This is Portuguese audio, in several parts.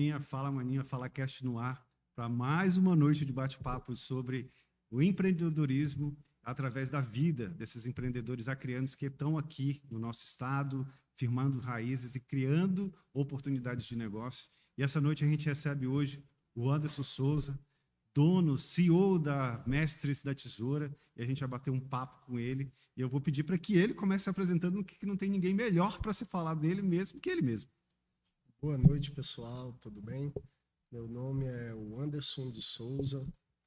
Maninha, fala Maninha, fala Cast no ar para mais uma noite de bate-papo sobre o empreendedorismo através da vida desses empreendedores acreanos que estão aqui no nosso estado, firmando raízes e criando oportunidades de negócio. E essa noite a gente recebe hoje o Anderson Souza, dono, CEO da Mestres da Tesoura, e a gente vai bater um papo com ele. E eu vou pedir para que ele comece se apresentando, que não tem ninguém melhor para se falar dele mesmo que ele mesmo. Boa noite, pessoal, tudo bem? Meu nome é o Anderson de Souza,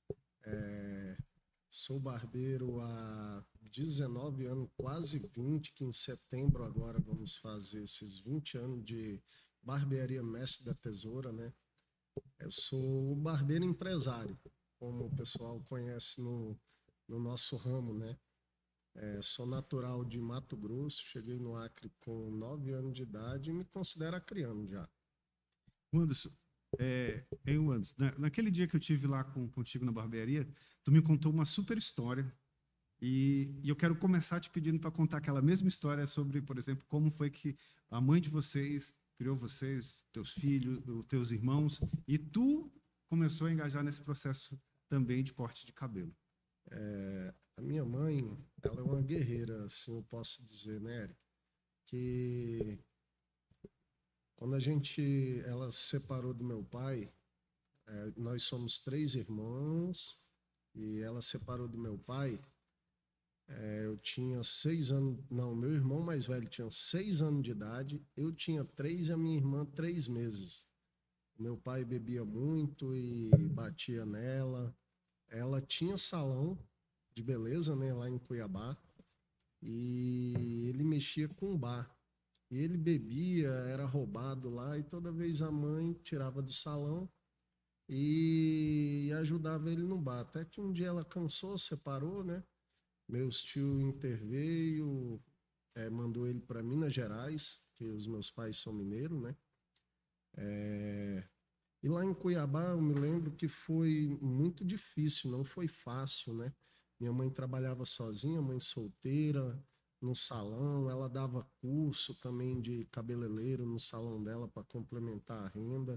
sou barbeiro há 19 anos, quase 20, que em setembro agora vamos fazer esses 20 anos de barbearia Mestre da Tesoura, né? Eu sou barbeiro empresário, como o pessoal conhece no nosso ramo, né? Sou natural de Mato Grosso, cheguei no Acre com 9 anos de idade e me considero acriano já. Anderson, Anderson, naquele dia que eu tive lá contigo na barbearia, tu me contou uma super história e eu quero começar te pedindo para contar aquela mesma história sobre, por exemplo, como foi que a mãe de vocês criou vocês, teus filhos, os teus irmãos, e tu começou a engajar nesse processo também de corte de cabelo. A minha mãe, ela é uma guerreira, assim eu posso dizer, né, Eric? Que quando ela se separou do meu pai, nós somos 3 irmãos, e ela se separou do meu pai, eu tinha 6 anos, não, meu irmão mais velho tinha 6 anos de idade, eu tinha 3 e a minha irmã 3 meses. Meu pai bebia muito e batia nela. Ela tinha salão de beleza, né, lá em Cuiabá, e ele mexia com bar. E ele bebia, era roubado lá, e toda vez a mãe tirava do salão e ajudava ele no bar. Até que um dia ela cansou, separou, né? Meus tio interveio, mandou ele para Minas Gerais, que os meus pais são mineiros, né? E lá em Cuiabá eu me lembro que foi muito difícil, não foi fácil, né? Minha mãe trabalhava sozinha, mãe solteira, no salão, ela dava curso também de cabeleireiro no salão dela para complementar a renda.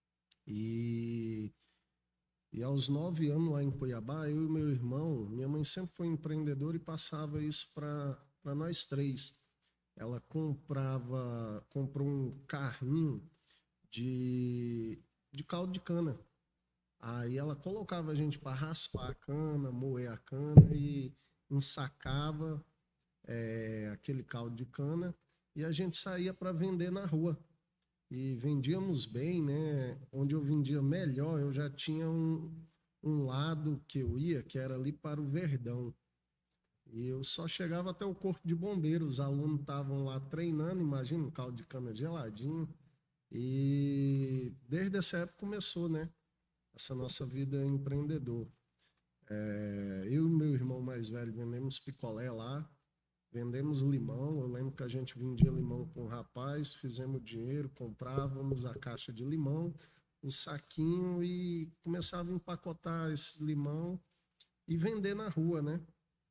E, e aos 9 anos lá em Cuiabá, eu e meu irmão, minha mãe sempre foi empreendedora e passava isso para nós três. Ela comprou um carrinho de caldo de cana. Aí ela colocava a gente para raspar a cana, moer a cana e ensacava aquele caldo de cana e a gente saía para vender na rua. E vendíamos bem, né? Onde eu vendia melhor, eu já tinha um lado que eu ia, que era ali para o Verdão. E eu só chegava até o corpo de bombeiros, os alunos estavam lá treinando, imagina um caldo de cana geladinho. E desde essa época começou, né? Essa nossa vida empreendedor. Eu e meu irmão mais velho vendemos picolé lá, vendemos limão. Eu lembro que a gente vendia limão com um rapaz, fizemos dinheiro, comprávamos a caixa de limão, um saquinho e começava a empacotar esse limão e vender na rua, né?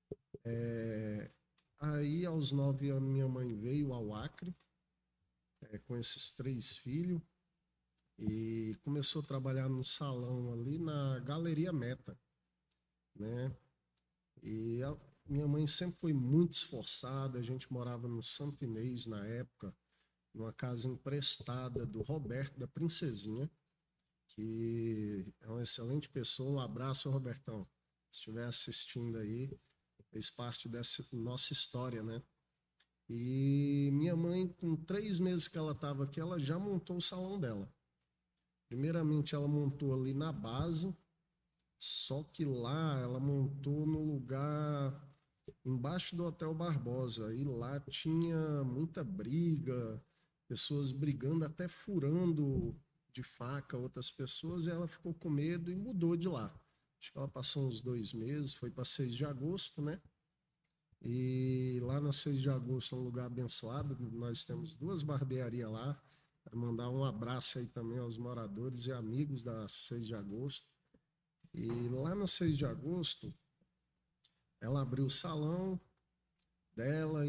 Aí, aos 9 anos, minha mãe veio ao Acre com esses 3 filhos e começou a trabalhar no salão ali na Galeria Meta, né? E a minha mãe sempre foi muito esforçada. A gente morava no Santo Inês na época, numa casa emprestada do Roberto da Princesinha, que é uma excelente pessoa. Um abraço, Robertão. Se estiver assistindo aí, fez parte dessa nossa história, né? E minha mãe, com 3 meses que ela estava aqui, ela já montou o salão dela. Primeiramente, ela montou ali na base, só que lá ela montou no lugar embaixo do Hotel Barbosa. E lá tinha muita briga, pessoas brigando, até furando de faca outras pessoas, e ela ficou com medo e mudou de lá. Acho que ela passou uns 2 meses, foi para 6 de agosto, né? E lá na 6 de agosto é um lugar abençoado, nós temos 2 barbearias lá. Quero mandar um abraço aí também aos moradores e amigos da 6 de agosto. E lá na 6 de agosto, ela abriu o salão dela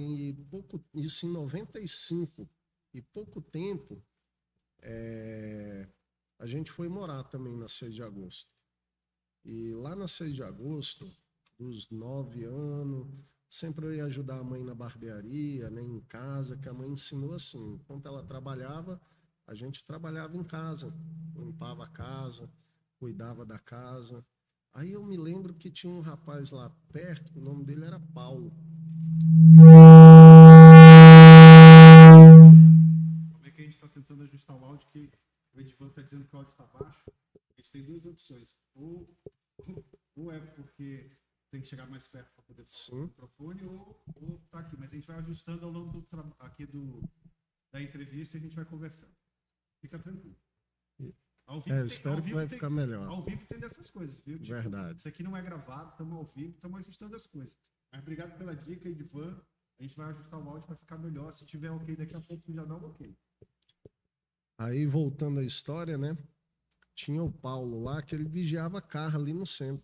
isso em 95. E pouco tempo, a gente foi morar também na 6 de agosto. E lá na 6 de agosto, dos 9 anos, sempre eu ia ajudar a mãe na barbearia, né, em casa, que a mãe ensinou assim, enquanto ela trabalhava, a gente trabalhava em casa, limpava a casa, cuidava da casa. Aí eu me lembro que tinha um rapaz lá perto, o nome dele era Paulo. Como é que a gente está tentando ajustar o áudio, que o Edivan está dizendo que o áudio está baixo? A gente tem duas opções. Ou é porque tem que chegar mais perto para poder falar no microfone, ou tá aqui. Mas a gente vai ajustando ao longo da entrevista e a gente vai conversando. Fica tranquilo. Ao vivo espero que vai ficar melhor. Ao vivo tem dessas coisas, viu? Tipo, verdade. Isso aqui não é gravado, estamos ao vivo, estamos ajustando as coisas. Mas obrigado pela dica, Edivan. A gente vai ajustar o áudio para ficar melhor. Se tiver ok, daqui a pouco já dá um ok. Aí, voltando à história, né? Tinha o Paulo lá, que ele vigiava carro ali no centro.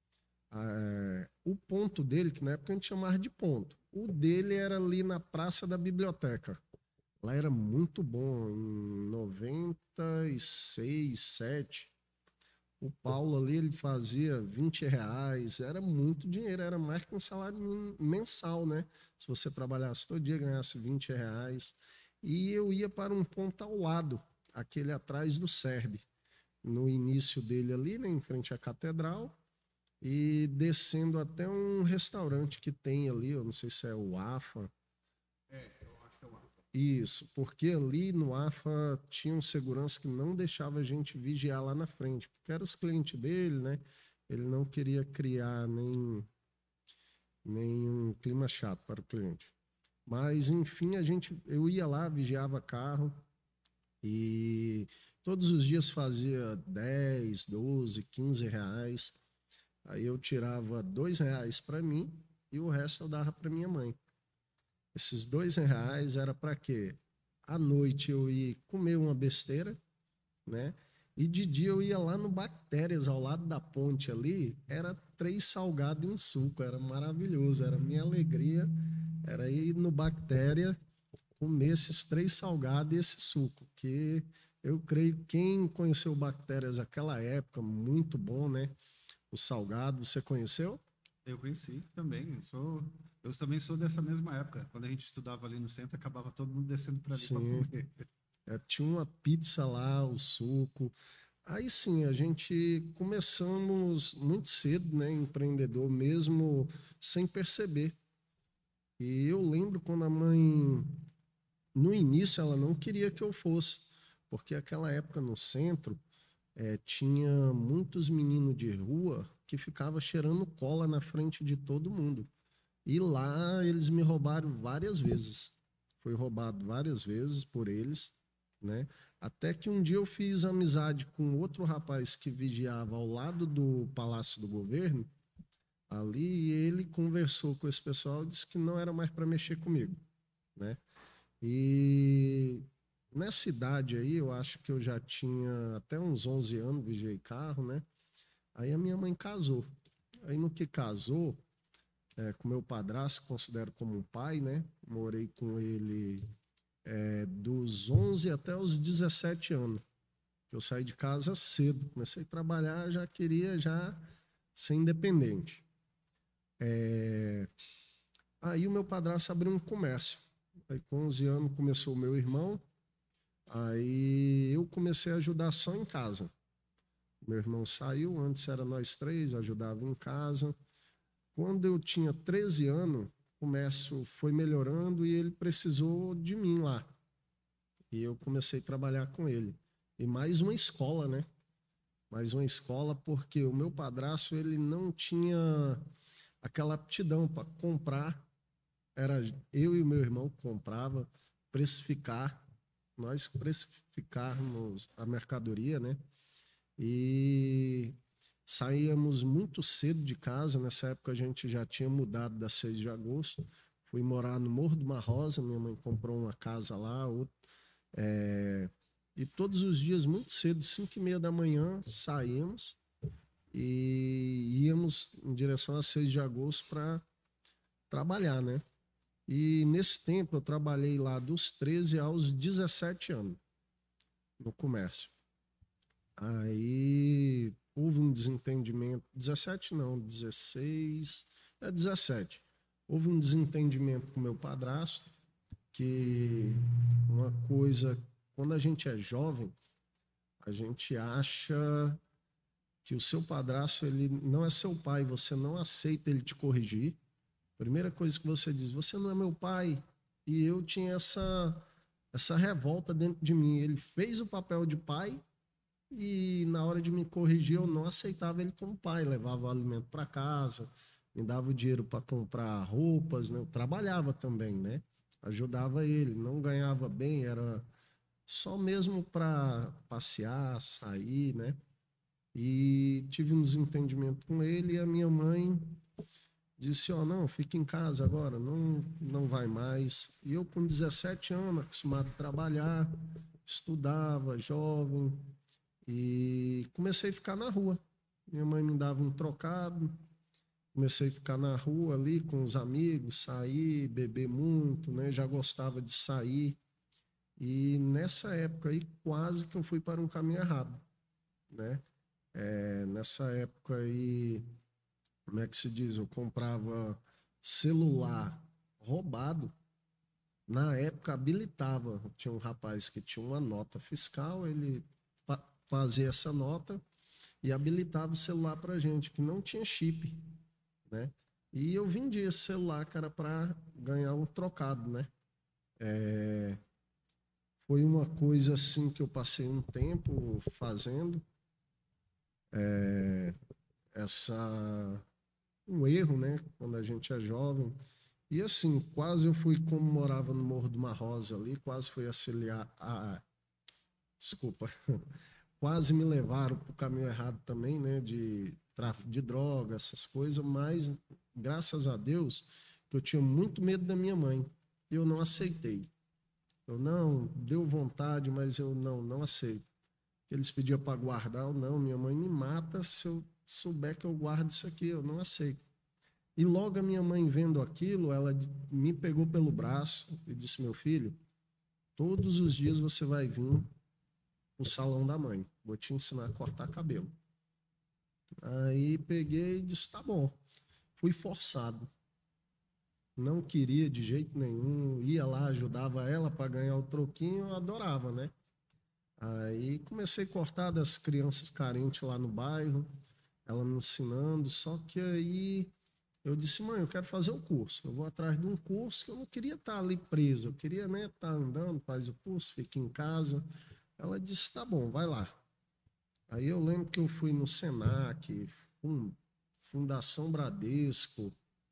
O ponto dele, que na época a gente chamava de ponto, o dele era ali na Praça da Biblioteca. Lá era muito bom, em 96, 7. O Paulo ali, ele fazia R$ 20, era muito dinheiro, era mais que um salário mensal, né? Se você trabalhasse todo dia, ganhasse R$ 20. E eu ia para um ponto ao lado, aquele atrás do SERB, no início dele ali, né, em frente à catedral, e descendo até um restaurante que tem ali, eu não sei se é o AFA. Eu acho que é o AFA. Isso, porque ali no AFA tinha um segurança que não deixava a gente vigiar lá na frente, porque eram os clientes dele, né? Ele não queria criar nenhum clima chato para o cliente. Mas, enfim, eu ia lá, vigiava carro e todos os dias fazia 10, 12, R$ 15. Aí eu tirava R$ 2 para mim e o resto eu dava para minha mãe. Esses R$ 2 era para quê? À noite eu ia comer uma besteira, né? E de dia eu ia lá no Bactérias, ao lado da ponte ali, era 3 salgados e um suco, era maravilhoso, era minha alegria, era ir no Bactéria comer esses 3 salgados e esse suco, que eu creio que quem conheceu Bactérias naquela época, muito bom, né? O salgado, você conheceu? Eu conheci também. Eu também sou dessa mesma época. Quando a gente estudava ali no centro, acabava todo mundo descendo para ali para comer. Tinha uma pizza lá, o suco. Aí sim, a gente começamos muito cedo, né, empreendedor, mesmo sem perceber. E eu lembro quando a mãe, no início, ela não queria que eu fosse, porque aquela época no centro tinha muitos meninos de rua que ficavam cheirando cola na frente de todo mundo. E lá eles me roubaram várias vezes. Fui roubado várias vezes por eles, né? Até que um dia eu fiz amizade com outro rapaz que vigiava ao lado do Palácio do Governo, ali, e ele conversou com esse pessoal e disse que não era mais para mexer comigo, né? E nessa idade aí, eu acho que eu já tinha até uns 11 anos, vigiei carro, né? Aí a minha mãe casou. Aí no que casou, com meu padrasto, considero como um pai, né? Morei com ele dos 11 até os 17 anos. Eu saí de casa cedo, comecei a trabalhar, já queria ser independente. Aí o meu padrasto abriu um comércio. Aí com 11 anos começou o meu irmão, aí eu comecei a ajudar só em casa. Meu irmão saiu, antes era nós 3, ajudava em casa. Quando eu tinha 13 anos, o comércio foi melhorando e ele precisou de mim lá. E eu comecei a trabalhar com ele. E mais uma escola, né? Mais uma escola, porque o meu padrasto, ele não tinha aquela aptidão para comprar. Era eu e o meu irmão que comprava, precificar. Nós precificarmos a mercadoria, né? E saíamos muito cedo de casa. Nessa época a gente já tinha mudado da 6 de agosto. Fui morar no Morro de uma Rosa. Minha mãe comprou uma casa lá. E todos os dias, muito cedo, 5h30 da manhã, saímos e íamos em direção a 6 de agosto para trabalhar, né? E nesse tempo eu trabalhei lá dos 13 aos 17 anos no comércio. Aí houve um desentendimento, 17 não, 16, 17. Houve um desentendimento com meu padrasto, que uma coisa, quando a gente é jovem, a gente acha que o seu padrasto ele não é seu pai, você não aceita ele te corrigir. Primeira coisa que você diz, você não é meu pai. E eu tinha essa revolta dentro de mim. Ele fez o papel de pai e na hora de me corrigir eu não aceitava ele como pai. Levava o alimento para casa, me dava o dinheiro para comprar roupas, né? Eu trabalhava também, né? Ajudava ele, não ganhava bem, era só mesmo para passear, sair, né? E tive um desentendimento com ele e a minha mãe disse, ó, não, fica em casa agora, não vai mais. E eu com 17 anos, acostumado a trabalhar, estudava, jovem, e comecei a ficar na rua. Minha mãe me dava um trocado, comecei a ficar na rua ali com os amigos, sair, beber muito, né? Já gostava de sair. E nessa época aí, quase que eu fui para um caminho errado, né? Nessa época aí, como é que se diz? Eu comprava celular roubado. Na época habilitava. Tinha um rapaz que tinha uma nota fiscal, ele fazia essa nota e habilitava o celular para gente, que não tinha chip, né? E eu vendia esse celular, cara, para ganhar um trocado, né? Foi uma coisa assim que eu passei um tempo fazendo. Essa um erro, né? Quando a gente é jovem. E assim, quase eu fui, como morava no Morro de uma Rosa ali, quase fui auxiliar. Desculpa. Quase me levaram para o caminho errado também, né? De tráfico de drogas, essas coisas, mas graças a Deus, eu tinha muito medo da minha mãe. Eu não aceitei. Eu não, deu vontade, mas eu não aceito. Eles pediam para guardar, eu não, minha mãe me mata se eu souber que eu guardo isso aqui, eu não aceito. E logo a minha mãe vendo aquilo, ela me pegou pelo braço e disse, meu filho, todos os dias você vai vir no salão da mãe, vou te ensinar a cortar cabelo. Aí peguei e disse, tá bom. Fui forçado. Não queria de jeito nenhum, ia lá, ajudava ela para ganhar o troquinho, eu adorava, né? Aí comecei a cortar das crianças carentes lá no bairro, ela me ensinando, só que aí eu disse, mãe, eu quero fazer o curso. Eu vou atrás de um curso que eu não queria estar ali preso. Eu queria, né, estar andando, faz o curso, fica em casa. Ela disse, tá bom, vai lá. Aí eu lembro que eu fui no Senac, Fundação Bradesco,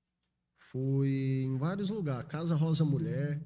fui em vários lugares, Casa Rosa Mulher.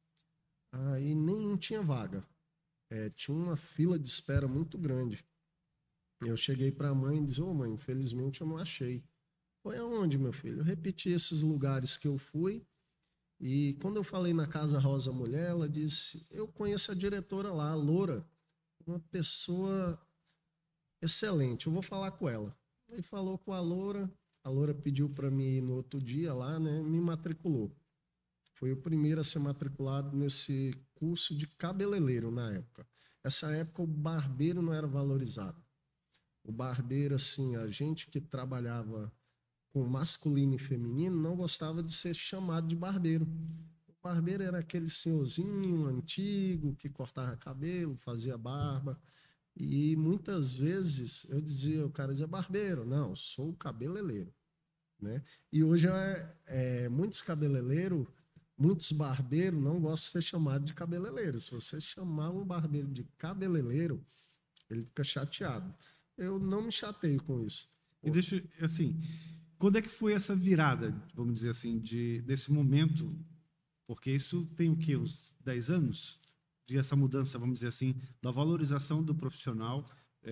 Aí nenhum tinha vaga. Tinha uma fila de espera muito grande. Eu cheguei para a mãe e disse, ô mãe, infelizmente eu não achei. Foi aonde, meu filho? Eu repeti esses lugares que eu fui e quando eu falei na Casa Rosa Mulher, ela disse, eu conheço a diretora lá, a Loura, uma pessoa excelente, eu vou falar com ela. Aí falou com a Loura pediu para mim ir no outro dia lá, né, me matriculou. Foi o primeiro a ser matriculado nesse curso de cabeleireiro na época. Essa época o barbeiro não era valorizado. O barbeiro, assim, a gente que trabalhava com masculino e feminino não gostava de ser chamado de barbeiro. O barbeiro era aquele senhorzinho antigo que cortava cabelo, fazia barba. E muitas vezes eu dizia, o cara dizia barbeiro. Não, sou cabeleireiro, né? E hoje muitos cabeleireiros, muitos barbeiros não gostam de ser chamado de cabeleireiro. Se você chamar um barbeiro de cabeleireiro, ele fica chateado. Eu não me chateio com isso. E deixa, assim, quando é que foi essa virada, vamos dizer assim, desse momento? Porque isso tem o quê? Uns 10 anos? De essa mudança, vamos dizer assim, da valorização do profissional,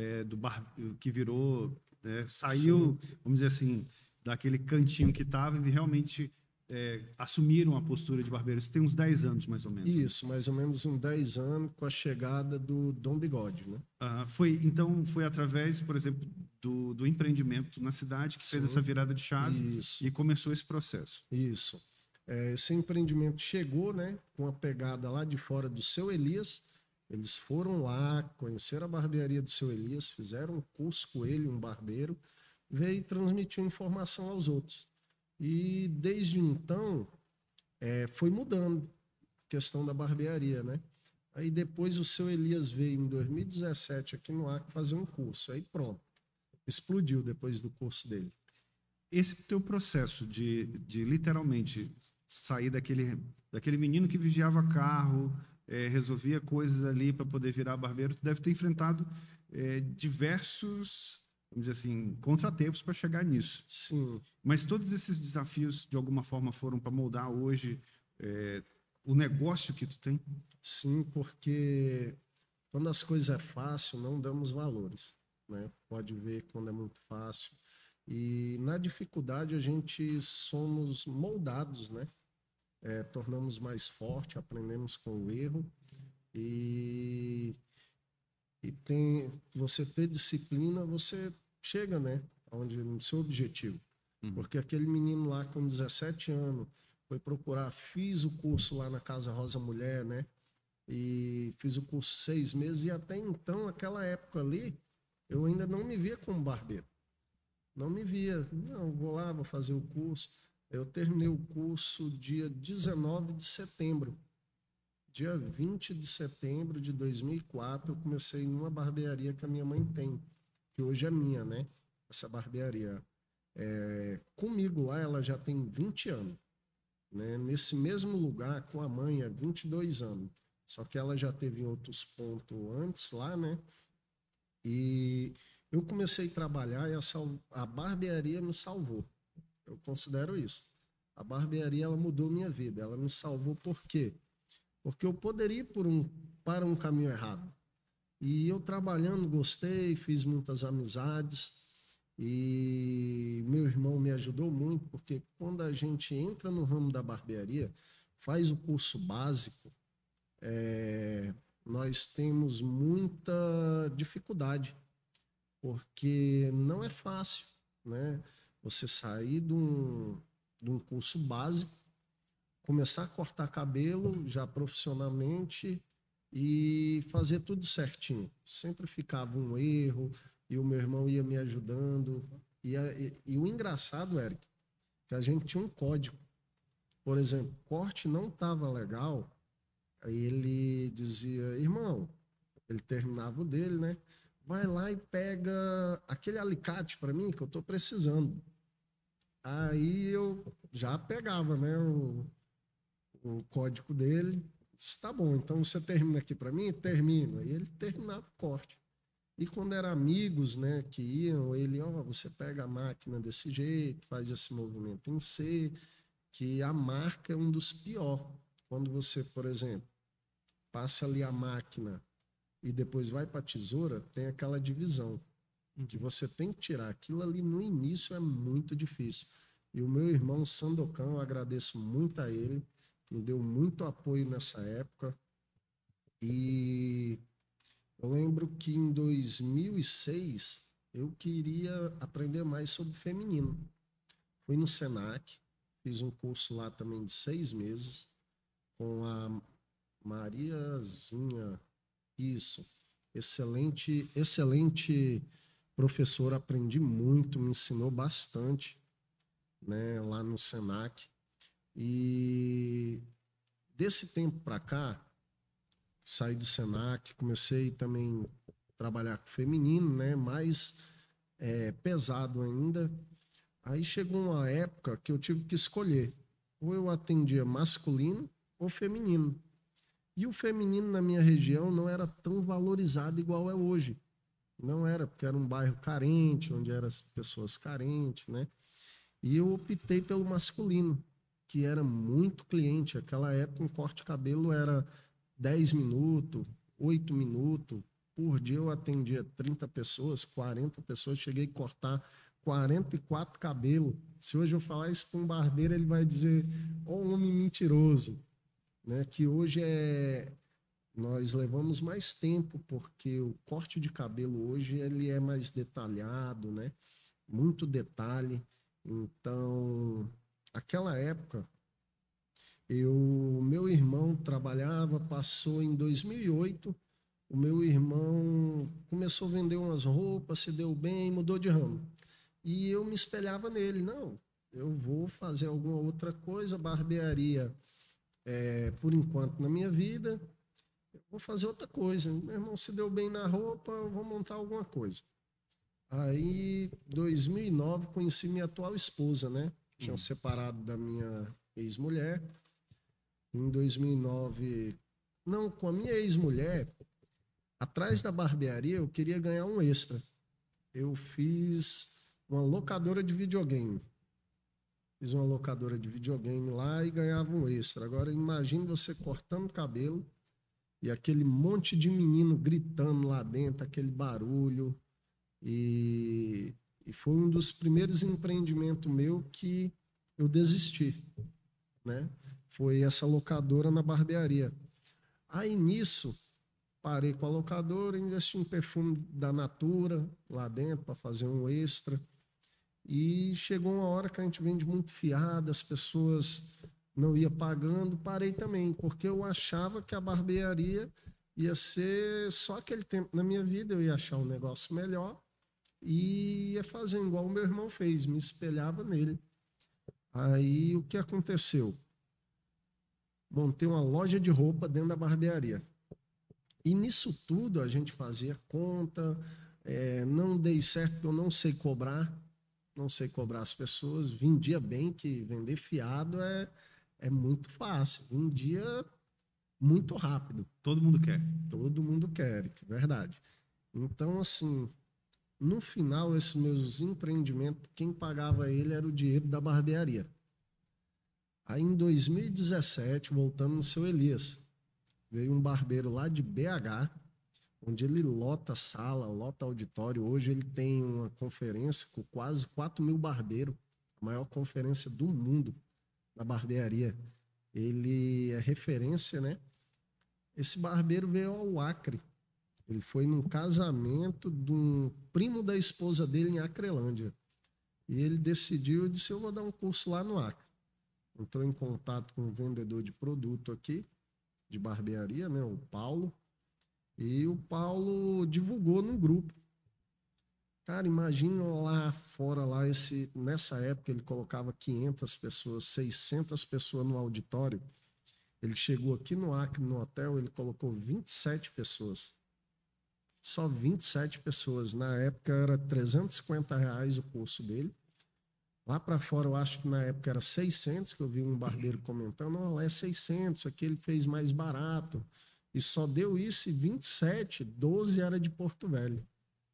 que virou, né, saiu, Sim. vamos dizer assim, daquele cantinho que estava e realmente assumiram a postura de barbeiro. Isso tem uns 10 anos, mais ou menos. Isso, mais ou menos uns 10 anos com a chegada do Dom Bigode, né? Então, foi através, por exemplo, do empreendimento na cidade que fez Sim, essa virada de chave isso, e começou esse processo. isso. Esse empreendimento chegou, né, com a pegada lá de fora do seu Elias. Eles foram lá, conheceram a barbearia do seu Elias, fizeram um curso com ele, um barbeiro, veio e transmitiu informação aos outros. E desde então, foi mudando a questão da barbearia, né? Aí depois o seu Elias veio em 2017 aqui no Acre fazer um curso. Aí pronto, explodiu depois do curso dele. Esse teu processo de literalmente sair daquele menino que vigiava carro, resolvia coisas ali para poder virar barbeiro, tu deve ter enfrentado diversos, vamos dizer assim, contratempos para chegar nisso. Sim. Mas todos esses desafios, de alguma forma, foram para moldar hoje o negócio que tu tem? Sim, porque quando as coisas é fácil, não damos valores, né? Pode ver quando é muito fácil. E na dificuldade a gente somos moldados, né? Tornamos mais forte, aprendemos com o erro e, você ter disciplina, você chega, né? No seu objetivo. Porque aquele menino lá com 17 anos foi procurar, fiz o curso lá na Casa Rosa Mulher, né? E fiz o curso 6 meses e até então, aquela época ali, eu ainda não me via como barbeiro. Não me via. Não, vou lá, vou fazer o curso. Eu terminei o curso dia 19 de setembro. Dia 20 de setembro de 2004, eu comecei numa barbearia que a minha mãe tem, que hoje é minha, né? Essa barbearia. Comigo lá, ela já tem 20 anos. Né? Nesse mesmo lugar, com a mãe, há 22 anos. Só que ela já teve em outros pontos antes lá, né? E eu comecei a trabalhar e a barbearia me salvou. Eu considero isso. A barbearia, ela mudou minha vida. Ela me salvou por quê? Porque eu poderia ir para um caminho errado. E eu trabalhando, gostei, fiz muitas amizades. E meu irmão me ajudou muito, porque quando a gente entra no ramo da barbearia, faz o curso básico, nós temos muita dificuldade, porque não é fácil, né? Você sair de um curso básico, começar a cortar cabelo já profissionalmente e fazer tudo certinho. Sempre ficava um erro e o meu irmão ia me ajudando. E o engraçado, Eric, que a gente tinha um código. Por exemplo, corte não estava legal, aí ele dizia, irmão, ele terminava o dele, né? Vai lá e pega aquele alicate para mim que eu estou precisando. Aí eu já pegava, né, o código dele. Disse, tá bom, então você termina aqui para mim? Termino. Aí ele terminava o corte. E quando eram amigos, né, que iam, ele, você pega a máquina desse jeito, faz esse movimento em C, que a marca é um dos piores. Quando você, por exemplo, passa ali a máquina e depois vai para a tesoura, tem aquela divisão que você tem que tirar. Aquilo ali no início é muito difícil. E o meu irmão Sandocão, eu agradeço muito a ele, me deu muito apoio nessa época. E eu lembro que em 2006 eu queria aprender mais sobre feminino. Fui no Senac, fiz um curso lá também de 6 meses com a Mariazinha. Isso. Excelente professor, aprendi muito, me ensinou bastante, né, lá no Senac. E desse tempo para cá, saí do Senac, comecei também a trabalhar com feminino, né, mais pesado ainda. Aí chegou uma época que eu tive que escolher, ou eu atendia masculino ou feminino. E o feminino na minha região não era tão valorizado igual é hoje. Não era, porque era um bairro carente, onde eram as pessoas carentes, né? E eu optei pelo masculino, que era muito cliente. Naquela época, um corte de cabelo era 10 minutos, 8 minutos. Por dia eu atendia 30 pessoas, 40 pessoas. Cheguei a cortar 44 cabelos. Se hoje eu falar isso para um barbeiro, ele vai dizer, homem mentiroso. Né? Que hoje nós levamos mais tempo, porque o corte de cabelo hoje ele é mais detalhado, né? Muito detalhe. Então, aquela época, meu irmão trabalhava, passou em 2008, o meu irmão começou a vender umas roupas, se deu bem, mudou de ramo. E eu me espelhava nele. Não, eu vou fazer alguma outra coisa, barbearia por enquanto na minha vida, eu vou fazer outra coisa. Meu irmão se deu bem na roupa, eu vou montar alguma coisa. Aí, 2009, conheci minha atual esposa, né? Tinha separado da minha ex-mulher. Em 2009, não, com a minha ex-mulher, atrás da barbearia, eu queria ganhar um extra. Eu fiz uma locadora de videogame. Fiz uma locadora de videogame lá e ganhava um extra. Agora, imagine você cortando o cabelo e aquele monte de menino gritando lá dentro, aquele barulho. E foi um dos primeiros empreendimentos meu que eu desisti, né? Foi essa locadora na barbearia. Aí nisso, parei com a locadora, investi em perfume da Natura lá dentro para fazer um extra. E chegou uma hora que a gente vende muito fiado, as pessoas não iam pagando, parei também, porque eu achava que a barbearia ia ser só aquele tempo na minha vida, eu ia achar um negócio melhor e ia fazer igual o meu irmão fez, me espelhava nele. Aí o que aconteceu? Montei uma loja de roupa dentro da barbearia. E nisso tudo a gente fazia conta, não dei certo, eu não sei cobrar as pessoas, vendia bem, que vender fiado é muito fácil, vendia muito rápido. Todo mundo quer. Todo mundo quer, é verdade. Então, assim, no final, esses meus empreendimentos, quem pagava ele era o dinheiro da barbearia. Aí, em 2017, voltando no seu Elias, veio um barbeiro lá de BH, onde ele lota sala, lota auditório. Hoje ele tem uma conferência com quase 4.000 barbeiros, a maior conferência do mundo na barbearia. Ele é referência, né? Esse barbeiro veio ao Acre. Ele foi num casamento de um primo da esposa dele em Acrelândia. E ele decidiu, disse, eu vou dar um curso lá no Acre. Entrou em contato com um vendedor de produto aqui, de barbearia, né? O Paulo. E o Paulo divulgou no grupo. Cara, imagina lá fora, nessa época ele colocava 500 pessoas, 600 pessoas no auditório. Ele chegou aqui no Acre, no hotel, ele colocou 27 pessoas. Só 27 pessoas. Na época era R$ 350 o curso dele. Lá para fora eu acho que na época era 600, que eu vi um barbeiro comentando, não, lá é 600, aqui ele fez mais barato. E só deu isso e 27, 12 era de Porto Velho.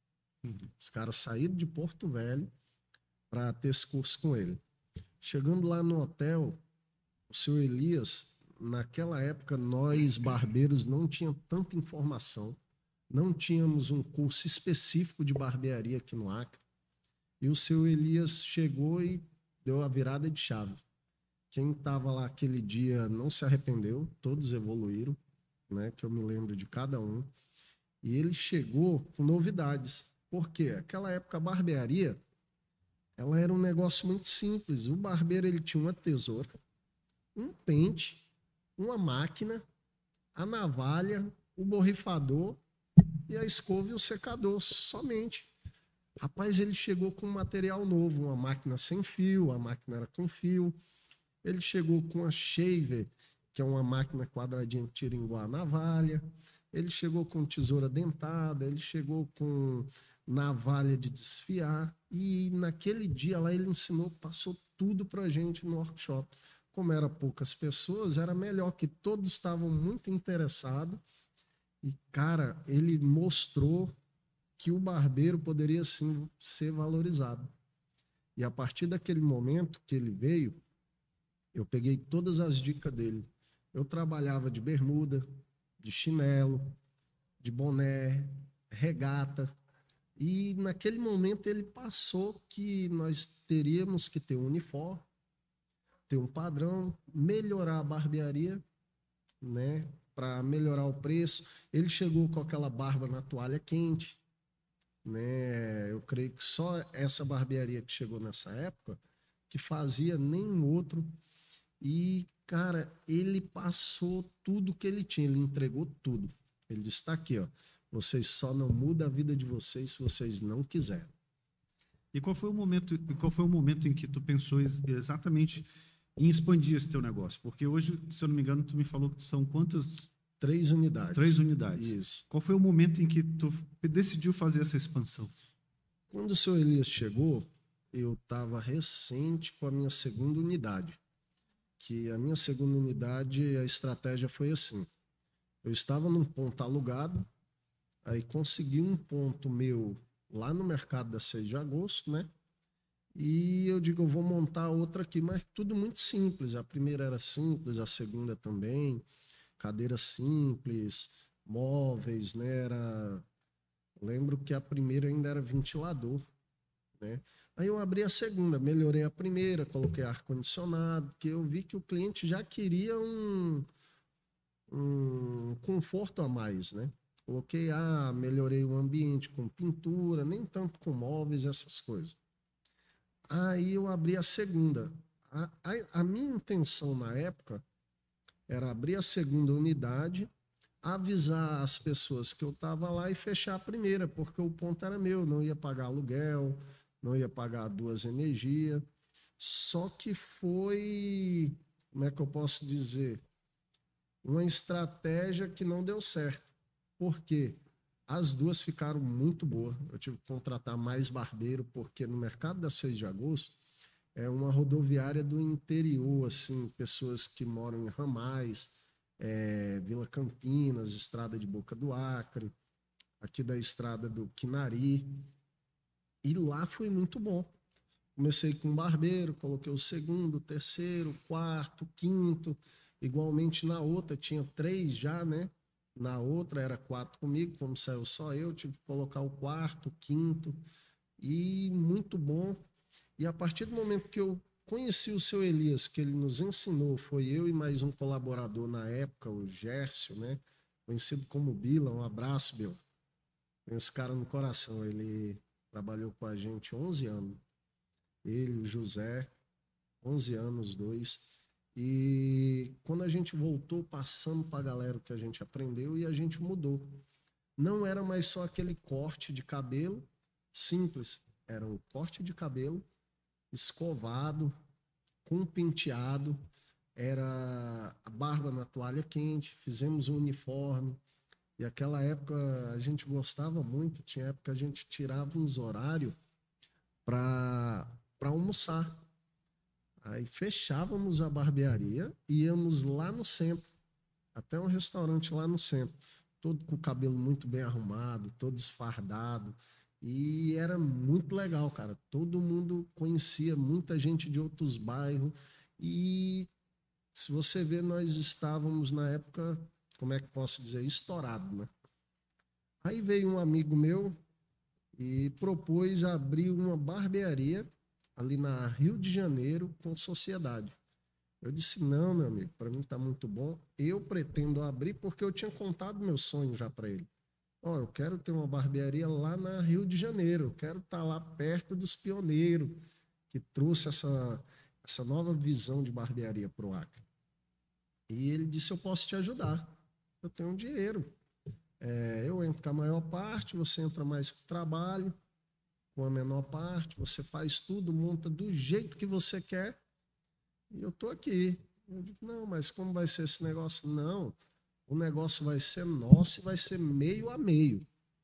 Os caras saíram de Porto Velho para ter esse curso com ele. Chegando lá no hotel, o seu Elias, naquela época nós barbeiros não tínhamos tanta informação, não tínhamos um curso específico de barbearia aqui no Acre. E o seu Elias chegou e deu a virada de chave. Quem estava lá aquele dia não se arrependeu, todos evoluíram, né, que eu me lembro de cada um. E ele chegou com novidades. Por quê? Aquela época a barbearia, ela era um negócio muito simples. O barbeiro ele tinha uma tesoura, um pente, uma máquina, a navalha, o borrifador e a escova e o secador, somente. Rapaz, ele chegou com um material novo, uma máquina sem fio, a máquina era com fio. Ele chegou com a shaver, que é uma máquina quadradinha que tira igual a navalha. Ele chegou com tesoura dentada, ele chegou com navalha de desfiar. E naquele dia lá ele ensinou, passou tudo pra gente no workshop. Como eram poucas pessoas, era melhor, que todos estavam muito interessados. E, cara, ele mostrou que o barbeiro poderia sim ser valorizado. E a partir daquele momento que ele veio, eu peguei todas as dicas dele. Eu trabalhava de bermuda, de chinelo, de boné, regata. E naquele momento ele passou que nós teríamos que ter um uniforme, ter um padrão, melhorar a barbearia, né, para melhorar o preço. Ele chegou com aquela barba na toalha quente, né? Eu creio que só essa barbearia que chegou nessa época que fazia, nenhum outro. E, cara, ele passou tudo que ele tinha, ele entregou tudo. Ele disse, está aqui, ó. Vocês só não mudam a vida de vocês se vocês não quiserem. E qual foi o momento em que tu pensou exatamente em expandir esse teu negócio? Porque hoje, se eu não me engano, tu me falou que são quantas? 3 unidades. 3 unidades. Isso. Qual foi o momento em que tu decidiu fazer essa expansão? Quando o seu Elias chegou, eu estava recente com a minha segunda unidade. Que a minha segunda unidade, a estratégia foi assim. Eu estava num ponto alugado, aí consegui um ponto meu lá no mercado da 6 de agosto, né? E eu digo, eu vou montar outra aqui, mas tudo muito simples. A primeira era simples, a segunda também, cadeiras simples, móveis, né? Lembro que a primeira ainda era ventilador, né? Aí eu abri a segunda, melhorei a primeira, coloquei ar-condicionado, que eu vi que o cliente já queria um conforto a mais, né? Coloquei, melhorei o ambiente com pintura, nem tanto com móveis, essas coisas. Aí eu abri a segunda. A minha intenção na época era abrir a segunda unidade, avisar as pessoas que eu estava lá e fechar a primeira, porque o ponto era meu, não ia pagar aluguel, não ia pagar 2 energias. Só que foi, como é que eu posso dizer? Uma estratégia que não deu certo. Por quê? As duas ficaram muito boas. Eu tive que contratar mais barbeiro, porque no mercado da 6 de agosto é uma rodoviária do interior, assim, pessoas que moram em Ramais, Vila Campinas, estrada de Boca do Acre, aqui da estrada do Quinari. E lá foi muito bom. Comecei com um barbeiro, coloquei o segundo, terceiro, quarto, quinto. Igualmente na outra, tinha 3 já, né? Na outra era 4 comigo, como saiu só eu, tive que colocar o quarto, quinto. E muito bom. E a partir do momento que eu conheci o seu Elias, que ele nos ensinou, foi eu e mais um colaborador na época, o Gércio, né? Conhecido como Bila, um abraço, Bila. Tem esse cara no coração, ele trabalhou com a gente 11 anos. Ele, o José, 11 anos, 2. E quando a gente voltou, passando para a galera o que a gente aprendeu e a gente mudou. Não era mais só aquele corte de cabelo simples, era um corte de cabelo escovado, com penteado, era a barba na toalha quente, fizemos um uniforme. E aquela época a gente gostava muito, tinha época que a gente tirava uns horários para almoçar. Aí fechávamos a barbearia e íamos lá no centro, até um restaurante lá no centro, todo com o cabelo muito bem arrumado, todo esfardado. E era muito legal, cara. Todo mundo conhecia, muita gente de outros bairros. E se você ver, nós estávamos na época, como é que posso dizer, estourado, né? Aí veio um amigo meu e propôs abrir uma barbearia ali na Rio de Janeiro com sociedade. Eu disse, não, meu amigo, para mim está muito bom. Eu pretendo abrir porque eu tinha contado meu sonho já para ele. Eu quero ter uma barbearia lá na Rio de Janeiro, eu quero estar lá perto dos pioneiros que trouxe essa nova visão de barbearia para o Acre. E ele disse, eu posso te ajudar, eu tenho dinheiro. Eu entro com a maior parte, você entra mais com o trabalho, com a menor parte, você faz tudo, monta do jeito que você quer e eu estou aqui. Eu digo, não, mas como vai ser esse negócio? Não, o negócio vai ser nosso e vai ser meio a meio.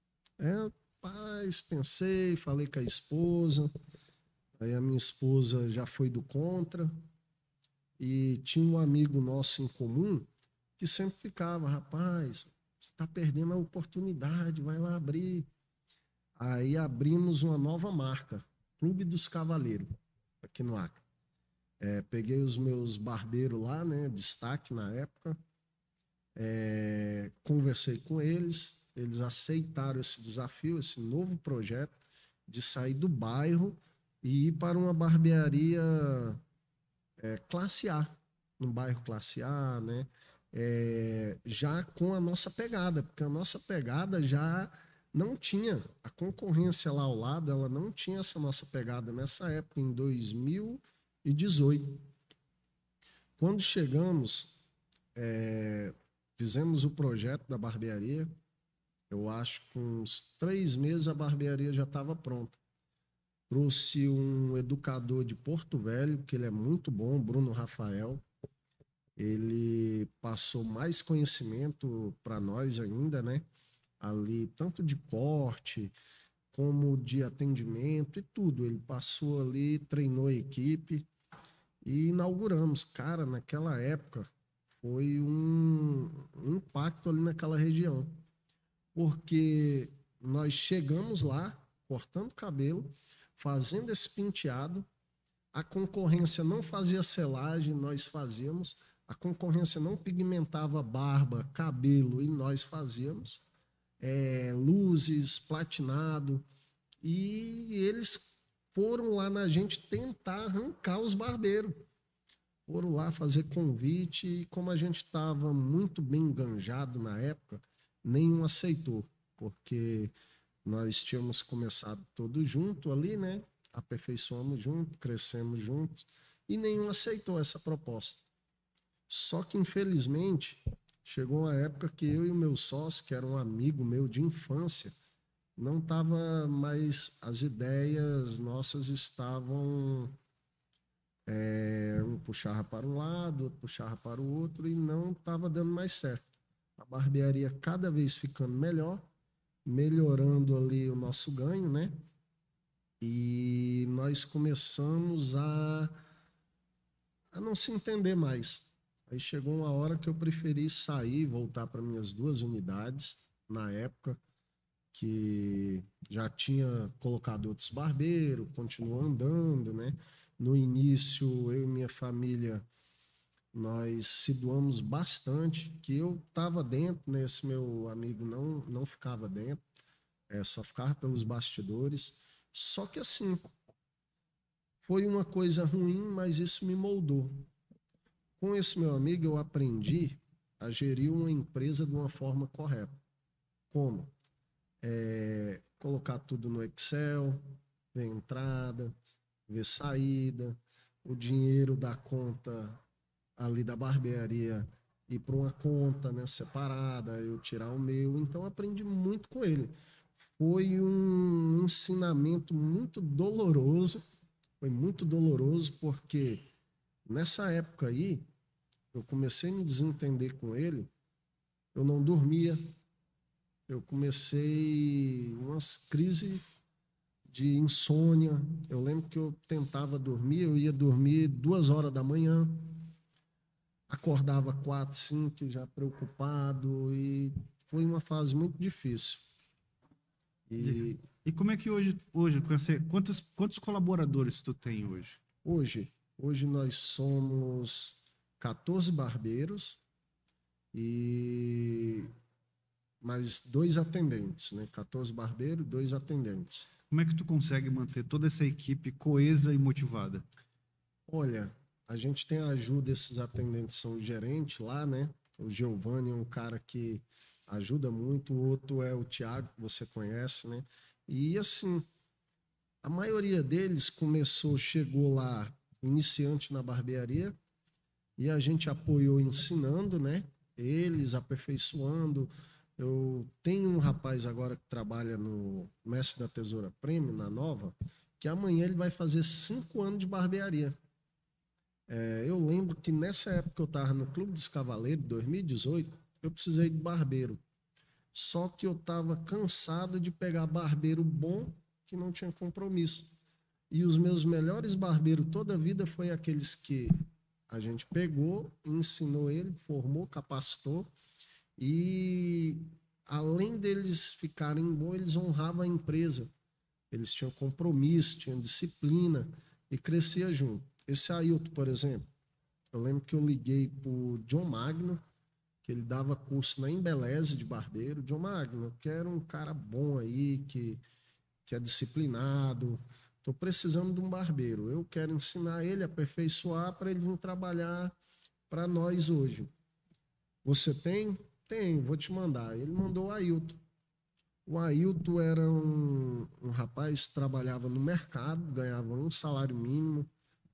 Paz, pensei, falei com a esposa, aí a minha esposa já foi do contra, e tinha um amigo nosso em comum que sempre ficava, rapaz, você está perdendo a oportunidade, vai lá abrir. Aí abrimos uma nova marca, Clube dos Cavaleiros, aqui no Acre. Peguei os meus barbeiros lá, né, destaque na época, conversei com eles, eles aceitaram esse desafio, esse novo projeto de sair do bairro e ir para uma barbearia classe A, no bairro classe A, né? Já com a nossa pegada, porque a nossa pegada já não tinha, a concorrência lá ao lado, ela não tinha essa nossa pegada nessa época, em 2018. Quando chegamos, fizemos o projeto da barbearia. Eu acho que com uns 3 meses a barbearia já estava pronta. Trouxe um educador de Porto Velho, que ele é muito bom, Bruno Rafael. Ele passou mais conhecimento para nós ainda, né? Ali, tanto de corte, como de atendimento e tudo. Ele passou ali, treinou a equipe e inauguramos. Cara, naquela época foi um impacto ali naquela região, porque nós chegamos lá, cortando cabelo, fazendo esse penteado, a concorrência não fazia selagem, nós fazíamos, a concorrência não pigmentava barba, cabelo, e nós fazíamos, luzes, platinado, e eles foram lá na gente tentar arrancar os barbeiros. Foram lá fazer convite e como a gente estava muito bem enganjado na época, nenhum aceitou, porque nós tínhamos começado todos junto ali, né? Aperfeiçoamos junto, crescemos juntos e nenhum aceitou essa proposta. Só que, infelizmente, chegou uma época que eu e o meu sócio, que era um amigo meu de infância, não estava mais, as ideias nossas estavam, um puxava para um lado, outro puxava para o outro e não estava dando mais certo. A barbearia cada vez ficando melhor, melhorando ali o nosso ganho, né? E nós começamos a não se entender mais. Aí chegou uma hora que eu preferi sair, voltar para minhas 2 unidades, na época, que já tinha colocado outros barbeiros, continuou andando, né? No início, eu e minha família, nós se doamos bastante, que eu estava dentro, né? Esse meu amigo não ficava dentro, só ficava pelos bastidores. Só que assim, foi uma coisa ruim, mas isso me moldou. Com esse meu amigo, eu aprendi a gerir uma empresa de uma forma correta. Como? Colocar tudo no Excel, ver entrada, ver saída, o dinheiro da conta ali da barbearia ir para uma conta, né, separada, eu tirar o meu. Então, aprendi muito com ele. Foi um ensinamento muito doloroso, foi muito doloroso porque nessa época aí, eu comecei a me desentender com ele, eu não dormia, eu comecei umas crises de insônia. Eu lembro que eu tentava dormir, eu ia dormir 2 horas da manhã, acordava 4, 5, já preocupado, e foi uma fase muito difícil. E como é que hoje quantos colaboradores tu tem hoje? Hoje nós somos 14 barbeiros e mais 2 atendentes, né? 14 barbeiros, 2 atendentes. Como é que tu consegue manter toda essa equipe coesa e motivada? Olha, a gente tem a ajuda, esses atendentes são gerentes lá, né? O Giovanni é um cara que ajuda muito, o outro é o Thiago, que você conhece, né? E assim, a maioria deles chegou lá iniciante na barbearia e a gente apoiou ensinando, né? Eles aperfeiçoando. Eu tenho um rapaz agora que trabalha no Mestre da Tesoura Prêmio, na Nova, que amanhã ele vai fazer 5 anos de barbearia. Eu lembro que nessa época eu estava no Clube dos Cavaleiros, 2018, eu precisei de barbeiro. Só que eu estava cansado de pegar barbeiro bom que não tinha compromisso. E os meus melhores barbeiros toda a vida foi aqueles que a gente pegou, ensinou ele, formou, capacitou. E além deles ficarem bons, eles honravam a empresa. Eles tinham compromisso, tinham disciplina e crescia junto. Esse Ailton, por exemplo, eu lembro que eu liguei para o John Magno, que ele dava curso na Embeleze de barbeiro. John Magno, eu quero um cara bom aí, que é disciplinado. Estou precisando de um barbeiro. Eu quero ensinar ele, aperfeiçoar para ele vir trabalhar para nós hoje. Você tem? Tenho, vou te mandar. Ele mandou o Ailton. O Ailton era um rapaz que trabalhava no mercado, ganhava um salário mínimo,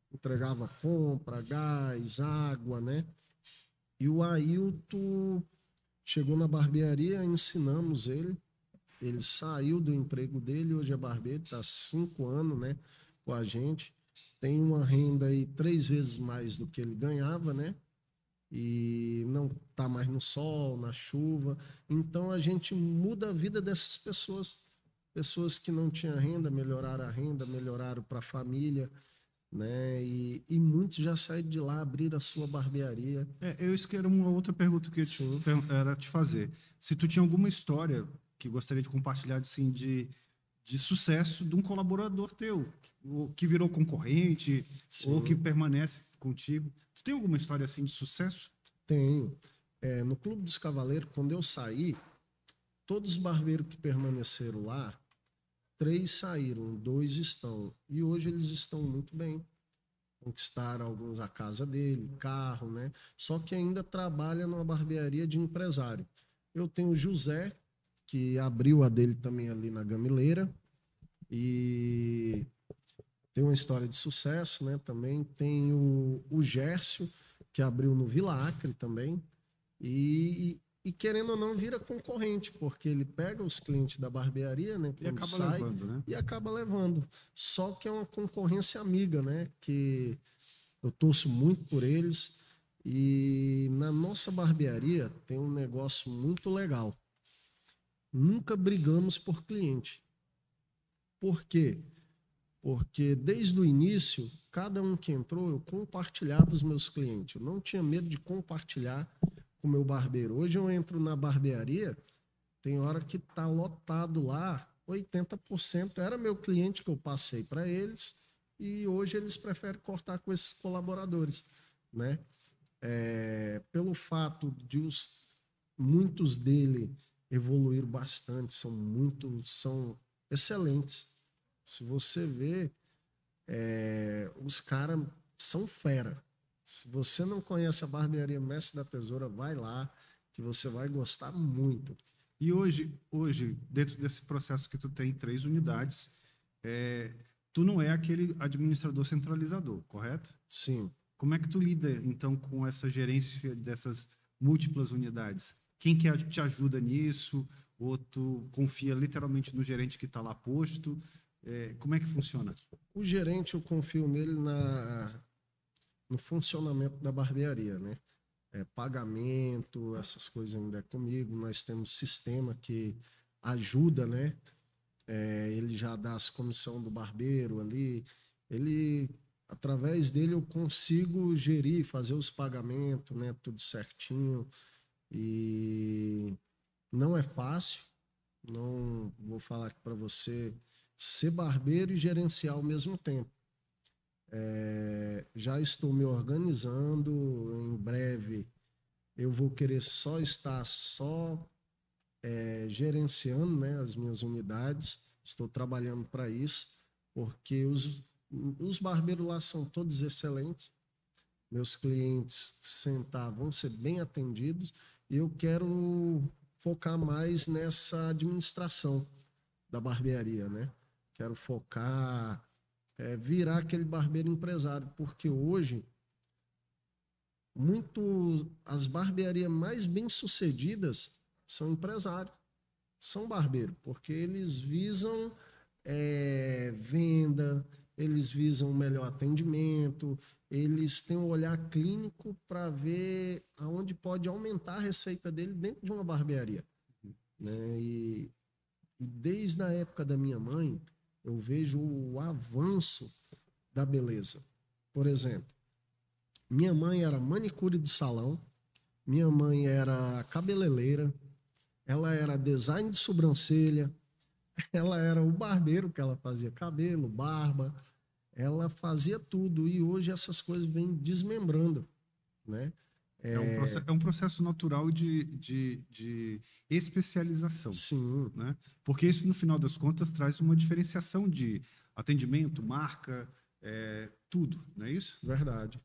entregava compra, gás, água, né? E o Ailton Chegou na barbearia, ensinamos ele. Ele saiu do emprego dele, hoje é barbeiro, está há 5 anos, né, com a gente. Tem uma renda aí 3 vezes mais do que ele ganhava, né? E não está mais no sol, na chuva. Então a gente muda a vida dessas pessoas. Pessoas que não tinham renda, melhoraram a renda, melhoraram para a família, né? E muitos já saíram de lá, abriram a sua barbearia. Isso que era uma outra pergunta que eu Sim. era te fazer. Se tu tinha alguma história que gostaria de compartilhar assim, de sucesso de um colaborador teu, ou que virou concorrente, Sim. ou que permanece contigo. Tu tem alguma história assim de sucesso? Tenho. No Clube dos Cavaleiros, quando eu saí, todos os barbeiros que permaneceram lá, 3 saíram, 2 estão. E hoje eles estão muito bem. Conquistaram alguns a casa dele, carro, né? Só que ainda trabalha numa barbearia de empresário. Eu tenho o José, que abriu a dele também ali na Gamileira. E tem uma história de sucesso, né? Também tem o Gércio, que abriu no Vila Acre também. E querendo ou não, vira concorrente, porque ele pega os clientes da barbearia, né? E acaba levando, né? E acaba levando. Só que é uma concorrência amiga, né? Que eu torço muito por eles. E na nossa barbearia tem um negócio muito legal. Nunca brigamos por cliente. Por quê? Porque desde o início, cada um que entrou, eu compartilhava os meus clientes. Eu não tinha medo de compartilhar com o meu barbeiro. Hoje eu entro na barbearia, tem hora que tá lotado lá, 80% era meu cliente que eu passei para eles, e hoje eles preferem cortar com esses colaboradores, né? Pelo fato de muitos dele evoluíram bastante, são excelentes. Se você vê, os caras são fera. Se você não conhece a barbearia Mestre da Tesoura, vai lá, que você vai gostar muito. E hoje, dentro desse processo que tu tem 3 unidades, tu não é aquele administrador centralizador, correto? Sim. Como é que tu lida, então, com essa gerência dessas múltiplas unidades? Quem que te ajuda nisso? Ou tu confia literalmente no gerente que está lá posto? Como é que funciona? O gerente, eu confio nele no funcionamento da barbearia, né? Pagamento, essas coisas ainda é comigo. Nós temos sistema que ajuda, né? Ele já dá as comissão do barbeiro ali. Através dele eu consigo gerir, fazer os pagamentos, né? Tudo certinho. E não é fácil. Não vou falar aqui para você ser barbeiro e gerenciar ao mesmo tempo. Já estou me organizando, em breve eu vou querer estar gerenciando, né, as minhas unidades. Estou trabalhando para isso, porque os barbeiros lá são todos excelentes. Meus clientes sentar vão ser bem atendidos e eu quero focar mais nessa administração da barbearia, né? Quero focar, virar aquele barbeiro empresário, porque hoje as barbearias mais bem-sucedidas são empresários, são barbeiros, porque eles visam venda, eles visam melhor atendimento, eles têm um olhar clínico para ver aonde pode aumentar a receita dele dentro de uma barbearia, né? E desde a época da minha mãe, eu vejo o avanço da beleza. Por exemplo, minha mãe era manicure do salão, minha mãe era cabeleireira, ela era design de sobrancelha, ela era o barbeiro, que ela fazia cabelo, barba, ela fazia tudo. E hoje essas coisas vêm desmembrando, né? É um processo natural de especialização. Sim. Né? Porque isso, no final das contas, traz uma diferenciação de atendimento, marca, tudo, não é isso? Verdade.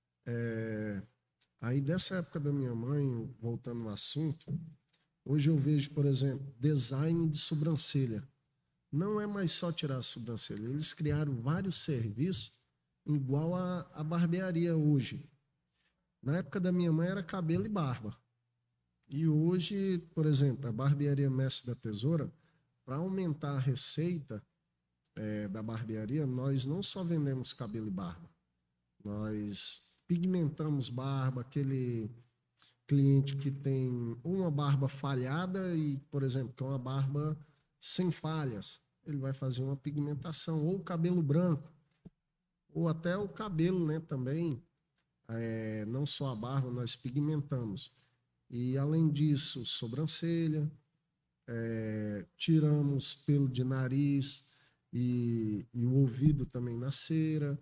Aí, dessa época da minha mãe, voltando ao assunto, hoje eu vejo, por exemplo, design de sobrancelha. Não é mais só tirar a sobrancelha. Eles criaram vários serviços igual a barbearia hoje. Na época da minha mãe era cabelo e barba. E hoje, por exemplo, a barbearia Mestre da Tesoura, para aumentar a receita da barbearia, nós não só vendemos cabelo e barba, nós pigmentamos barba, aquele cliente que tem uma barba falhada e, por exemplo, que é uma barba sem falhas, ele vai fazer uma pigmentação, ou cabelo branco, ou até o cabelo, né, também, não só a barba, nós pigmentamos. E, além disso, sobrancelha, tiramos pelo de nariz e o ouvido também na cera,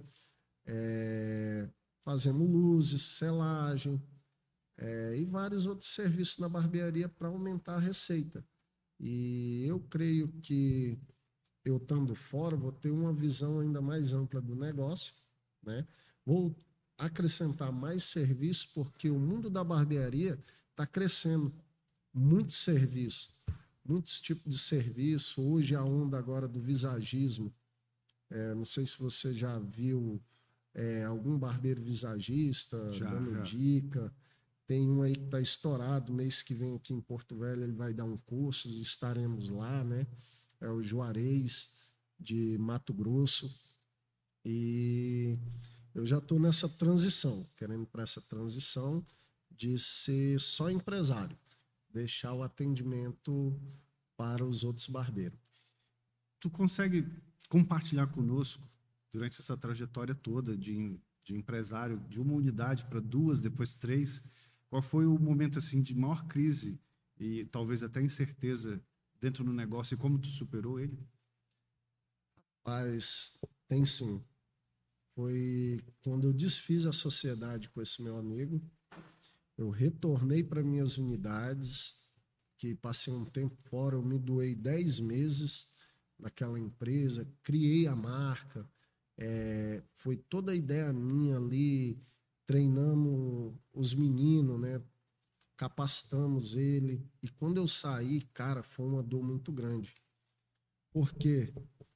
fazemos luzes, selagem, e vários outros serviços na barbearia para aumentar a receita. E eu creio que eu estando fora vou ter uma visão ainda mais ampla do negócio, né? Vou acrescentar mais serviço porque o mundo da barbearia está crescendo, muito serviço, muitos tipos de serviço. Hoje a onda agora do visagismo, não sei se você já viu algum barbeiro visagista dando dica. Tem um aí que está estourado, mês que vem aqui em Porto Velho ele vai dar um curso, estaremos lá, né? É o Juarez, de Mato Grosso. E eu já estou nessa transição, querendo para essa transição de ser só empresário, deixar o atendimento para os outros barbeiros. Tu consegue compartilhar conosco, durante essa trajetória toda de empresário, de uma unidade para duas, depois três, qual foi o momento assim de maior crise e talvez até incerteza dentro do negócio e como tu superou ele? Mas tem sim. Foi quando eu desfiz a sociedade com esse meu amigo, eu retornei para minhas unidades, que passei um tempo fora, eu me doei 10 meses naquela empresa, criei a marca, foi toda a ideia minha ali, treinamos os meninos, né? Capacitamos ele. E quando eu saí, cara, foi uma dor muito grande. Por quê?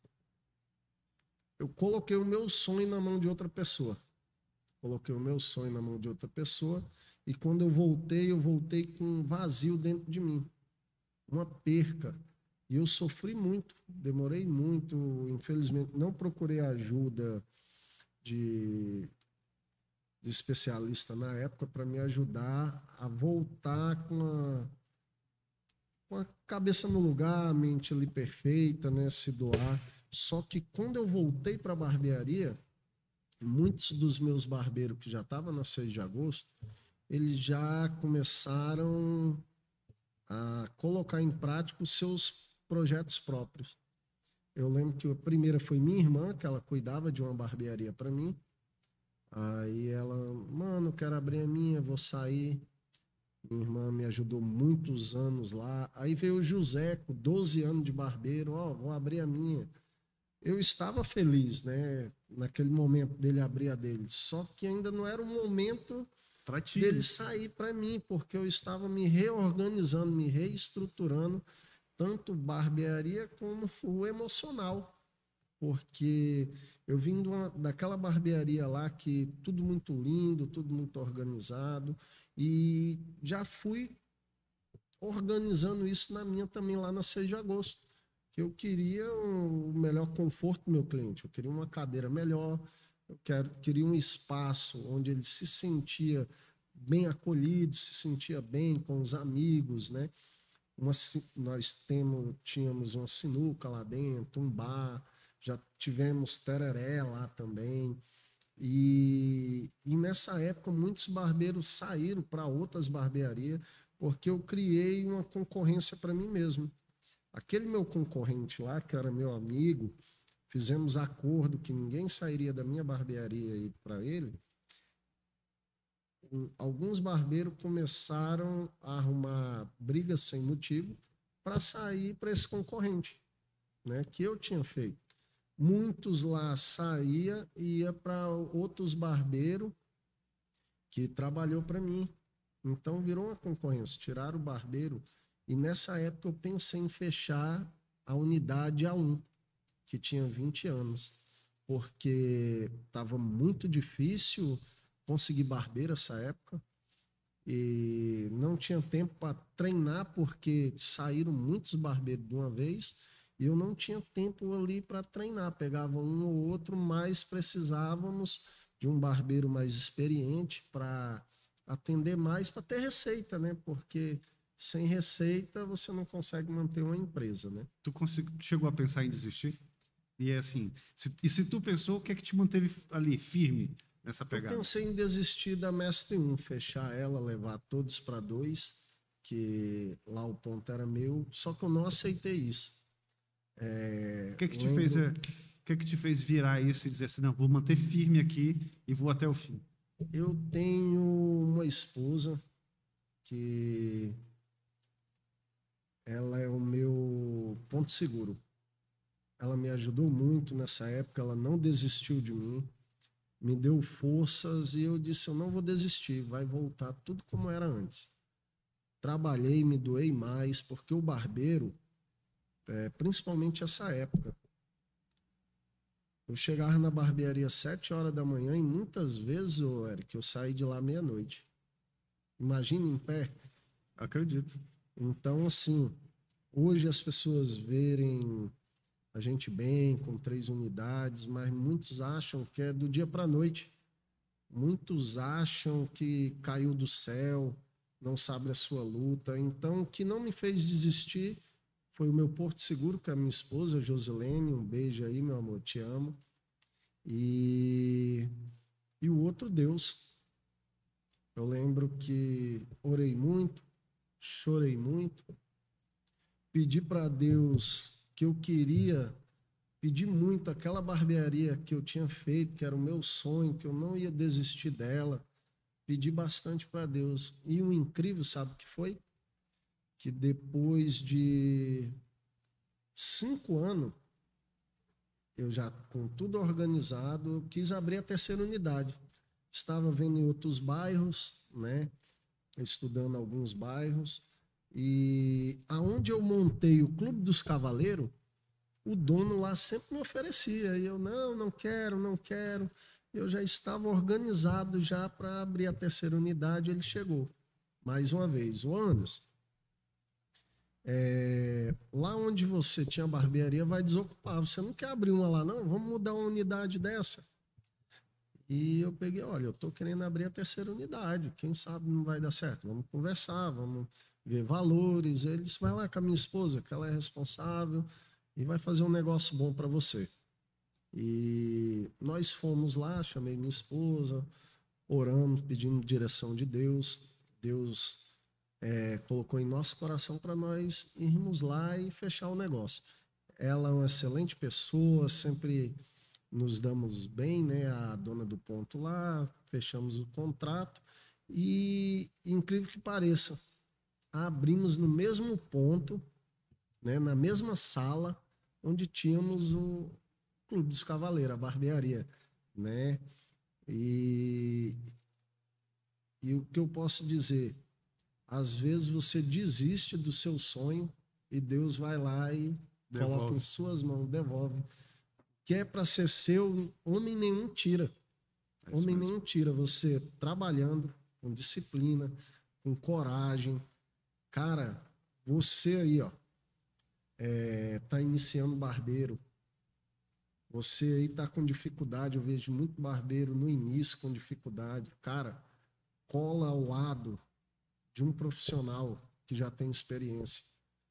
Eu coloquei o meu sonho na mão de outra pessoa. Coloquei o meu sonho na mão de outra pessoa. E quando eu voltei com um vazio dentro de mim. Uma perca. E eu sofri muito, demorei muito. Infelizmente, não procurei ajuda de especialista na época para me ajudar a voltar com a cabeça no lugar, a mente ali perfeita, né, se doar. Só que quando eu voltei para a barbearia, muitos dos meus barbeiros que já estavam na 6 de agosto, eles já começaram a colocar em prática os seus projetos próprios. Eu lembro que a primeira foi minha irmã, que ela cuidava de uma barbearia para mim. Aí ela, mano, eu quero abrir a minha, vou sair. Minha irmã me ajudou muitos anos lá. Aí veio o José, com 12 anos de barbeiro, vou abrir a minha. Eu estava feliz, né, naquele momento dele abrir a dele. Só que ainda não era o momento dele sair para mim, porque eu estava me reorganizando, me reestruturando, tanto barbearia como o emocional. Porque eu vim daquela barbearia lá que tudo muito lindo, tudo muito organizado, e já fui organizando isso na minha também lá na 6 de agosto. Eu queria o melhor conforto do meu cliente, eu queria uma cadeira melhor, queria um espaço onde ele se sentia bem acolhido, se sentia bem com os amigos, né? Nós tínhamos uma sinuca lá dentro, um bar, já tivemos tereré lá também. E nessa época, muitos barbeiros saíram para outras barbearias porque eu criei uma concorrência para mim mesmo. Aquele meu concorrente lá, que era meu amigo, fizemos acordo que ninguém sairia da minha barbearia e para ele. Alguns barbeiros começaram a arrumar brigas sem motivo para sair para esse concorrente, né, que eu tinha feito. Muitos lá saía e ia para outros barbeiros que trabalhou para mim. Então virou uma concorrência, tiraram o barbeiro. E nessa época eu pensei em fechar a unidade A1, que tinha 20 anos, porque estava muito difícil conseguir barbeiro nessa época. e não tinha tempo para treinar porque saíram muitos barbeiros de uma vez e eu não tinha tempo ali para treinar. Pegava um ou outro, mas precisávamos de um barbeiro mais experiente para atender mais, para ter receita, né? Porque sem receita você não consegue manter uma empresa, né? Chegou a pensar em desistir? E é assim, se tu pensou, o que é que te manteve ali firme nessa pegada? Eu pensei em desistir da Mestre 1, fechar ela, levar todos para 2, que lá o ponto era meu, só que eu não aceitei isso. O que é que te fez, o que é que te fez virar isso e dizer assim, não, vou manter firme aqui e vou até o fim? Eu tenho uma esposa que ela é o meu ponto seguro. Ela me ajudou muito nessa época, ela não desistiu de mim, me deu forças e eu disse, eu não vou desistir, vai voltar tudo como era antes. Trabalhei, me doei mais, porque o barbeiro, principalmente essa época, eu chegava na barbearia às 7 horas da manhã e muitas vezes, Eric, eu saí de lá meia-noite. Imagina em pé. Acredito. Então, assim, hoje as pessoas verem a gente bem, com 3 unidades, mas muitos acham que é do dia para a noite. Muitos acham que caiu do céu, não sabe a sua luta. Então, o que não me fez desistir foi o meu porto seguro, que é a minha esposa, Josilene. Um beijo aí, meu amor, te amo. E o outro, Deus. Eu lembro que orei muito, chorei muito, pedi para Deus que eu queria, pedi muito aquela barbearia que eu tinha feito, que era o meu sonho, que eu não ia desistir dela. Pedi bastante para Deus. E o incrível, sabe o que foi? Que depois de 5 anos, eu já com tudo organizado, eu quis abrir a terceira unidade. Estava vendo em outros bairros, né? Estudando alguns bairros. E aonde eu montei o Clube dos Cavaleiros, o dono lá sempre me oferecia. E eu, não quero, não quero. Eu já estava organizado já para abrir a terceira unidade, ele chegou. Mais uma vez, o Anderson, lá onde você tinha barbearia vai desocupar. Você não quer abrir uma lá, não? Vamos mudar uma unidade dessa. E eu peguei, olha, eu estou querendo abrir a terceira unidade. Quem sabe não vai dar certo. Vamos conversar, vamos ver valores. Ele disse, vai lá com a minha esposa, que ela é responsável e vai fazer um negócio bom para você. E nós fomos lá, chamei minha esposa, oramos, pedindo direção de Deus. Deus colocou em nosso coração para nós irmos lá e fechar o negócio. Ela é uma excelente pessoa, sempre nos damos bem, né? A dona do ponto lá, fechamos o contrato e, incrível que pareça, abrimos no mesmo ponto, né? Na mesma sala onde tínhamos o Clube dos Cavaleiros, a barbearia, né? E o que eu posso dizer? Às vezes você desiste do seu sonho e Deus vai lá e coloca em suas mãos, devolve. Que é para ser seu, homem nenhum tira. Homem nenhum tira. Você trabalhando com disciplina, com coragem. Cara, você aí, ó, tá iniciando barbeiro. Você aí tá com dificuldade. Eu vejo muito barbeiro no início com dificuldade. Cara, cola ao lado de um profissional que já tem experiência.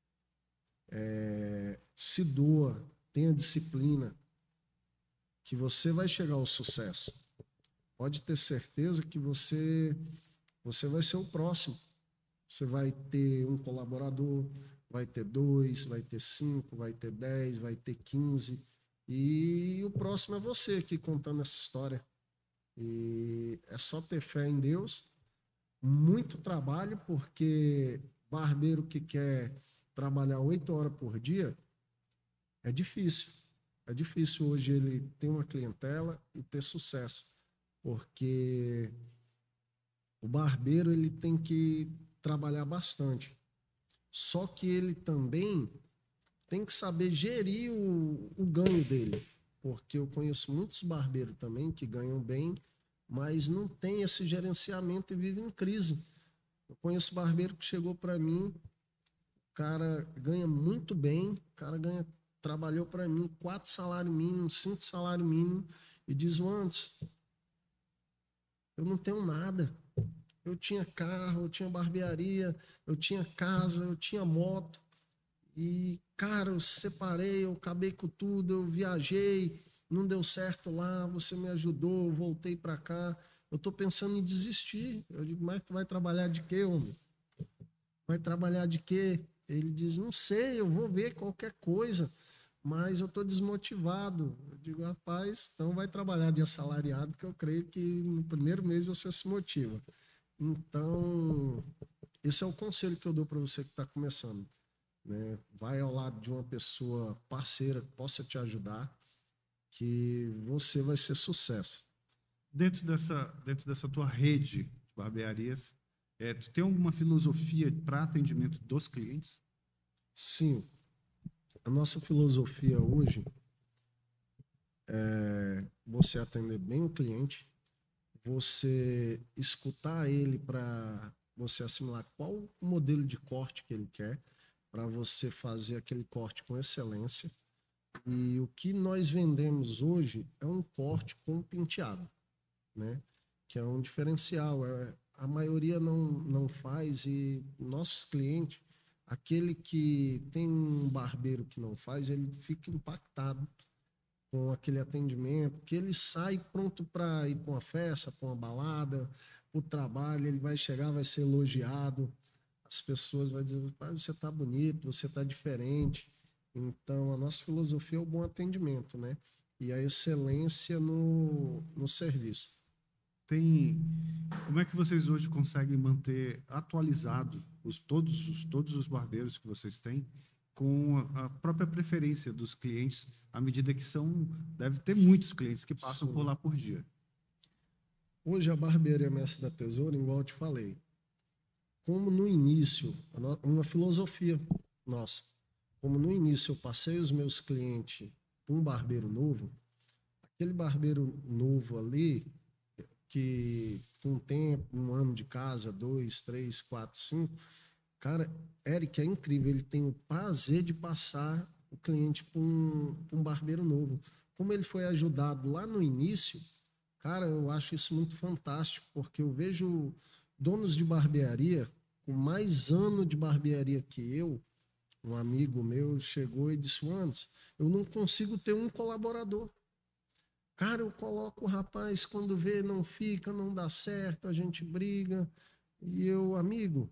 Se doa, tenha disciplina, que você vai chegar ao sucesso. Pode ter certeza que você vai ser o próximo. Você vai ter um colaborador, vai ter 2, vai ter 5, vai ter 10, vai ter 15. E o próximo é você aqui contando essa história. E é só ter fé em Deus, muito trabalho, porque barbeiro que quer trabalhar 8 horas por dia é difícil. É difícil hoje ele ter uma clientela e ter sucesso, porque o barbeiro ele tem que trabalhar bastante. Só que ele também tem que saber gerir o ganho dele, porque eu conheço muitos barbeiros também que ganham bem, mas não tem esse gerenciamento e vivem em crise. Eu conheço barbeiro que chegou para mim, o cara ganha muito bem, o cara trabalhou para mim 4 salários mínimos, 5 salários mínimos, e diz: antes, eu não tenho nada. Eu tinha carro, eu tinha barbearia, eu tinha casa, eu tinha moto. E, cara, eu separei, eu acabei com tudo, eu viajei, não deu certo lá, você me ajudou, eu voltei para cá. Eu estou pensando em desistir. Eu digo: mas tu vai trabalhar de quê, homem? Vai trabalhar de quê? Ele diz: não sei, eu vou ver qualquer coisa, mas eu estou desmotivado. Eu digo: rapaz, então vai trabalhar de assalariado, que eu creio que no primeiro mês você se motiva. Então, esse é o conselho que eu dou para você que está começando, né? Vai ao lado de uma pessoa parceira que possa te ajudar, que você vai ser sucesso. Dentro dessa tua rede de barbearias, tu tem alguma filosofia para atendimento dos clientes? Sim, a nossa filosofia hoje é você atender bem o cliente, você escutar ele para você assimilar qual o modelo de corte que ele quer, para você fazer aquele corte com excelência. E o que nós vendemos hoje é um corte com penteado, né? Que é um diferencial. A maioria não faz, e nossos clientes, aquele que tem um barbeiro que não faz, ele fica impactado com aquele atendimento, que ele sai pronto para ir para uma festa, para uma balada, para o trabalho, ele vai chegar, vai ser elogiado, as pessoas vão dizer: pai, você está bonito, você está diferente. Então, a nossa filosofia é o bom atendimento, né? E a excelência no serviço. Como é que vocês hoje conseguem manter atualizado todos os barbeiros que vocês têm com a própria preferência dos clientes, à medida que deve ter muitos clientes que passam Sim. por lá por dia? Hoje a barbearia Mestre da Tesoura, igual eu te falei, como no início, uma filosofia nossa, como no início eu passei os meus clientes para um barbeiro novo, aquele barbeiro novo ali, que com o tempo, 1 ano de casa, 2, 3, 4, 5, cara, Eric é incrível, ele tem o prazer de passar o cliente para um barbeiro novo. Como ele foi ajudado lá no início, cara, eu acho isso muito fantástico, porque eu vejo donos de barbearia com mais ano de barbearia que eu. Um amigo meu chegou e disse: Anderson, eu não consigo ter um colaborador. Cara, eu coloco o rapaz, quando vê, não fica, não dá certo, a gente briga. E eu: amigo,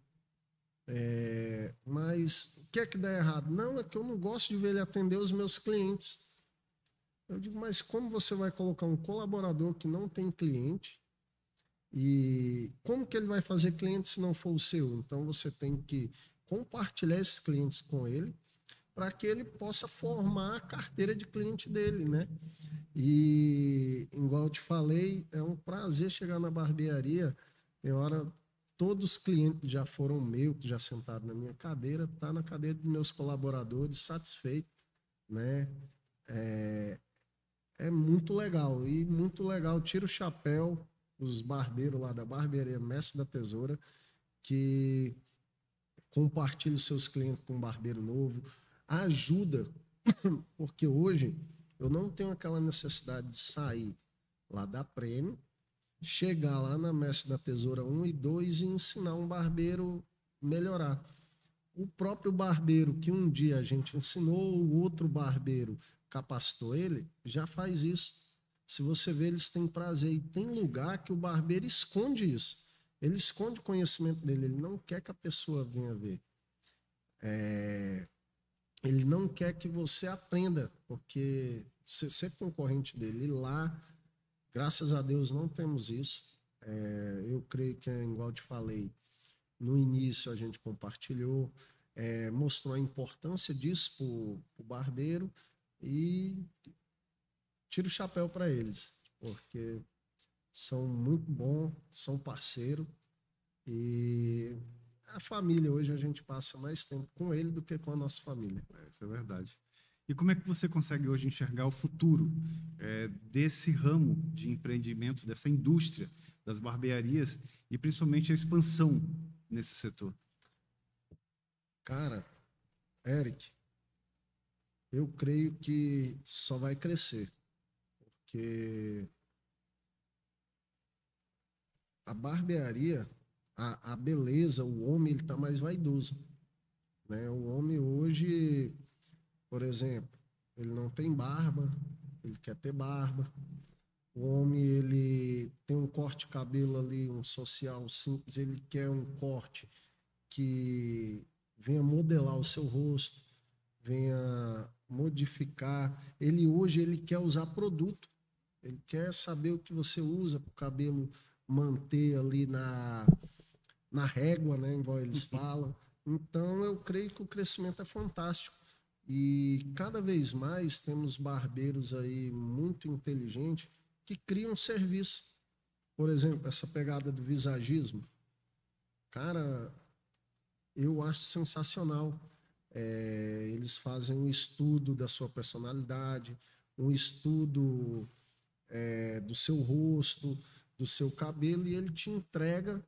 mas o que é que dá errado? Não, é que eu não gosto de ver ele atender os meus clientes. Eu digo: mas como você vai colocar um colaborador que não tem cliente? E como que ele vai fazer cliente se não for o seu? Então você tem que compartilhar esses clientes com ele, para que ele possa formar a carteira de cliente dele, né? E, igual eu te falei, é um prazer chegar na barbearia. Tem hora, todos os clientes já foram meus, que já sentaram na minha cadeira, tá na cadeira dos meus colaboradores, satisfeito, né? É muito legal, e muito legal. Tira o chapéu os barbeiros lá da barbearia Mestre da Tesoura, que compartilha os seus clientes com um barbeiro novo, ajuda, porque hoje eu não tenho aquela necessidade de sair lá da Prêmio, chegar lá na Mestre da Tesoura 1 e 2 e ensinar um barbeiro melhorar. O próprio barbeiro que um dia a gente ensinou, o outro barbeiro capacitou ele, já faz isso. Se você vê, eles têm prazer. E tem lugar que o barbeiro esconde isso. Ele esconde o conhecimento dele, ele não quer que a pessoa venha ver. Ele não quer que você aprenda, porque você ser concorrente dele. E lá, graças a Deus, não temos isso. Eu creio que, igual eu te falei, no início a gente compartilhou, mostrou a importância disso para o barbeiro, e tiro o chapéu para eles, porque são muito bons, são parceiros, e a família hoje a gente passa mais tempo com ele do que com a nossa família. Isso é verdade. E como é que você consegue hoje enxergar o futuro desse ramo de empreendimento, dessa indústria das barbearias, e principalmente a expansão nesse setor? Cara, Eric, eu creio que só vai crescer, porque a barbearia, a beleza, o homem ele tá mais vaidoso, né? O homem hoje, por exemplo, ele não tem barba, ele quer ter barba. O homem ele tem um corte de cabelo ali, um social simples, ele quer um corte que venha modelar o seu rosto, venha modificar. Ele hoje ele quer usar produto, ele quer saber o que você usa para o cabelo manter ali na régua, né, igual eles falam. Então eu creio que o crescimento é fantástico. E cada vez mais temos barbeiros aí muito inteligentes que criam serviço. Por exemplo, essa pegada do visagismo. Cara, eu acho sensacional. Eles fazem um estudo da sua personalidade, um estudo do seu rosto, do seu cabelo, e ele te entrega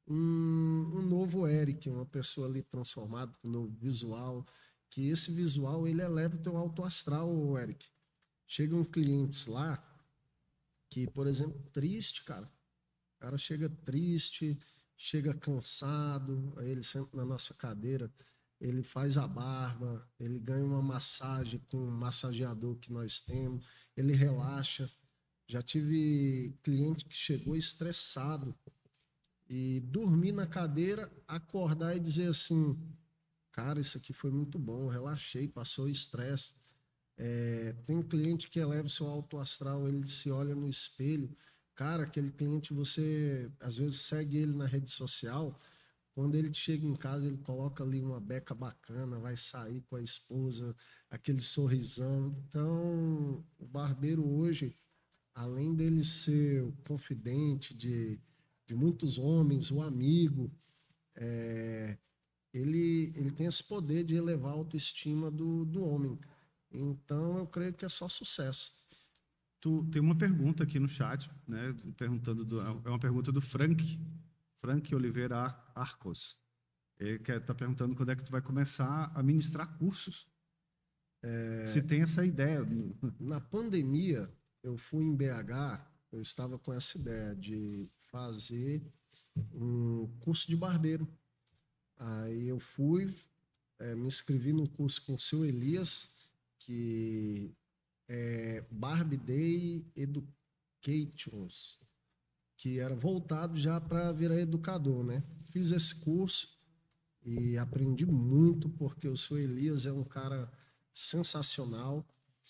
um novo Eric, uma pessoa ali transformada, um novo visual, que esse visual ele eleva o teu alto astral, Eric. Chegam clientes lá que, por exemplo, triste, cara. O cara chega triste, chega cansado, aí ele senta na nossa cadeira, ele faz a barba, ele ganha uma massagem com um massageador que nós temos, ele relaxa. Já tive cliente que chegou estressado e dormir na cadeira, acordar e dizer assim, cara, isso aqui foi muito bom, relaxei, passou o estresse. Tem um cliente que eleva o seu alto astral, ele se olha no espelho. Cara, aquele cliente, você às vezes segue ele na rede social. Quando ele chega em casa, ele coloca ali uma beca bacana, vai sair com a esposa, aquele sorrisão. Então, o barbeiro hoje, além dele ser o confidente de muitos homens, o amigo, ele tem esse poder de elevar a autoestima do homem. Então, eu creio que é só sucesso. Tem uma pergunta aqui no chat, né? É uma pergunta do Frank Oliveira Arcos. Ele está perguntando quando é que tu vai começar a ministrar cursos. Se tem essa ideia. Na pandemia, eu fui em BH, eu estava com essa ideia de fazer um curso de barbeiro. Aí eu fui, me inscrevi no curso com o seu Elias, que é Barbe Day Educations, que era voltado já para virar educador, né? Fiz esse curso e aprendi muito, porque o seu Elias é um cara sensacional,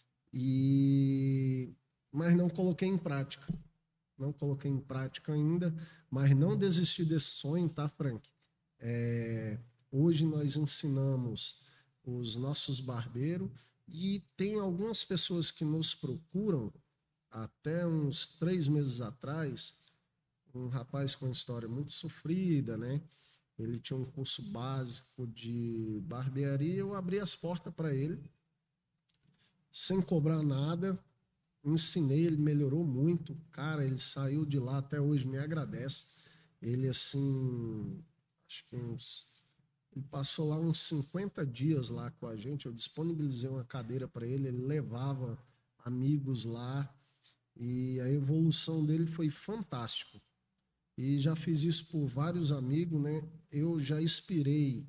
mas não coloquei em prática. Não coloquei em prática ainda, mas não desisti desse sonho, tá, Frank? Hoje nós ensinamos os nossos barbeiros e tem algumas pessoas que nos procuram. Até uns 3 meses atrás, um rapaz com uma história muito sofrida, né? Ele tinha um curso básico de barbearia, eu abri as portas para ele, sem cobrar nada, ensinei, ele melhorou muito, cara, ele saiu de lá, até hoje me agradece. Ele, assim, acho que ele passou lá uns 50 dias lá com a gente, eu disponibilizei uma cadeira para ele, ele levava amigos lá, e a evolução dele foi fantástica. E já fiz isso por vários amigos, né? Eu já inspirei